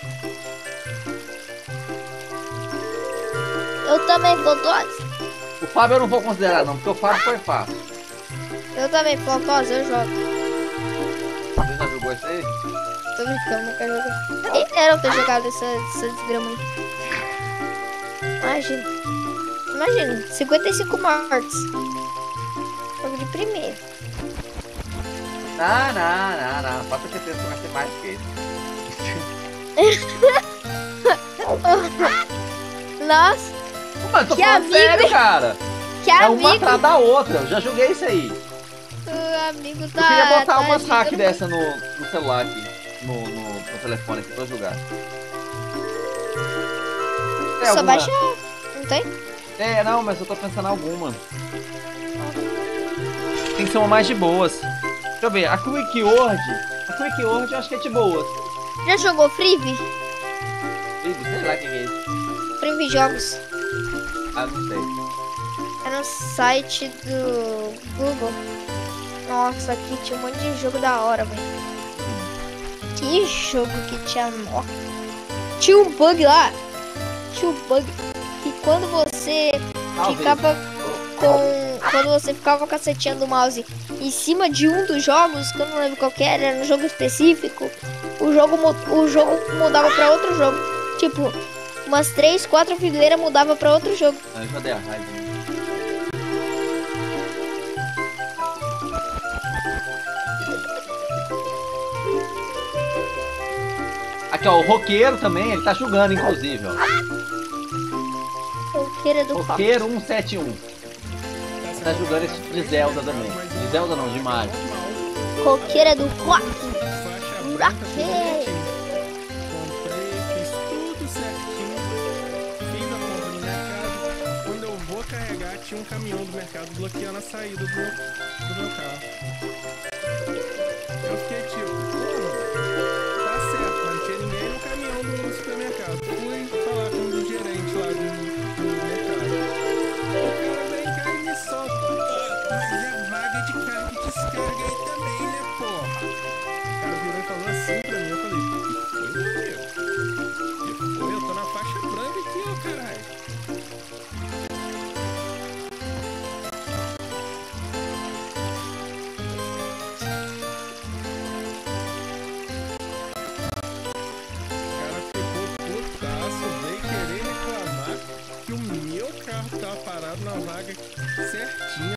Eu também, Flotose. O Fábio eu não vou considerar não, porque o Fábio foi fácil. Eu também, Flotose, eu jogo. Você já jogou esse aí? Tô brincando, não quero jogar. Quem dera eu ter jogado essa desgrama aí. Imagina, 55 mortes. Jogo de primeiro. Não. Pode ter certeza que vai ser mais que esse. Nossa, Mas tô Que falando amigo, sério, hein? cara. que É uma amigo. atrás da outra. Eu já joguei isso aí. O amigo tá. Eu queria botar tá umas hack jogando dessa no celular aqui. No telefone aqui pra jogar. Tem Só alguma... baixa. Não tem? É, não, mas eu tô pensando em alguma. Tem que ser uma mais de boas. Deixa eu ver, a Quick Word. A Quick Word eu acho que é de boas. Já jogou Freevee? Sei lá o que é isso. Freevee Jogos. Ah, não sei. É no site do Google. Nossa, aqui tinha um monte de jogo da hora, velho. Que jogo que tinha. Tinha um bug lá. Tinha um bug que quando você ficava quando você ficava caceteando o mouse em cima de um dos jogos, que eu não lembro qual que era um jogo específico, o jogo mudava pra outro jogo. Tipo, umas 3, 4 fileiras mudava pra outro jogo. Eu já dei a raiva. Aqui, ó, o roqueiro também, ele tá jogando, inclusive, ó. Roqueiro do Roqueiro 171. Ele tá jogando esse de Zelda também. De Zelda não, de Mario. Coqueira do rock. Comprei, fiz tudo certinho. Fiz a compra no mercado. Quando eu vou carregar, tinha um caminhão do mercado bloqueando a saída do meu carro. Eu fiquei tipo, tá certo, mas não tinha ninguém no caminhão do supermercado. Fui falar com o gerente lá do mercado. O cara vem cá e me solta. Mas é vaga de carga e descarga aí também, né, porra? O cara virou e falou assim pra mim. Eu falei, que foi, meu amigo? Que foi? Eu tô na faixa branca aqui, ó, caralho. Que o meu carro tava parado na vaga certinha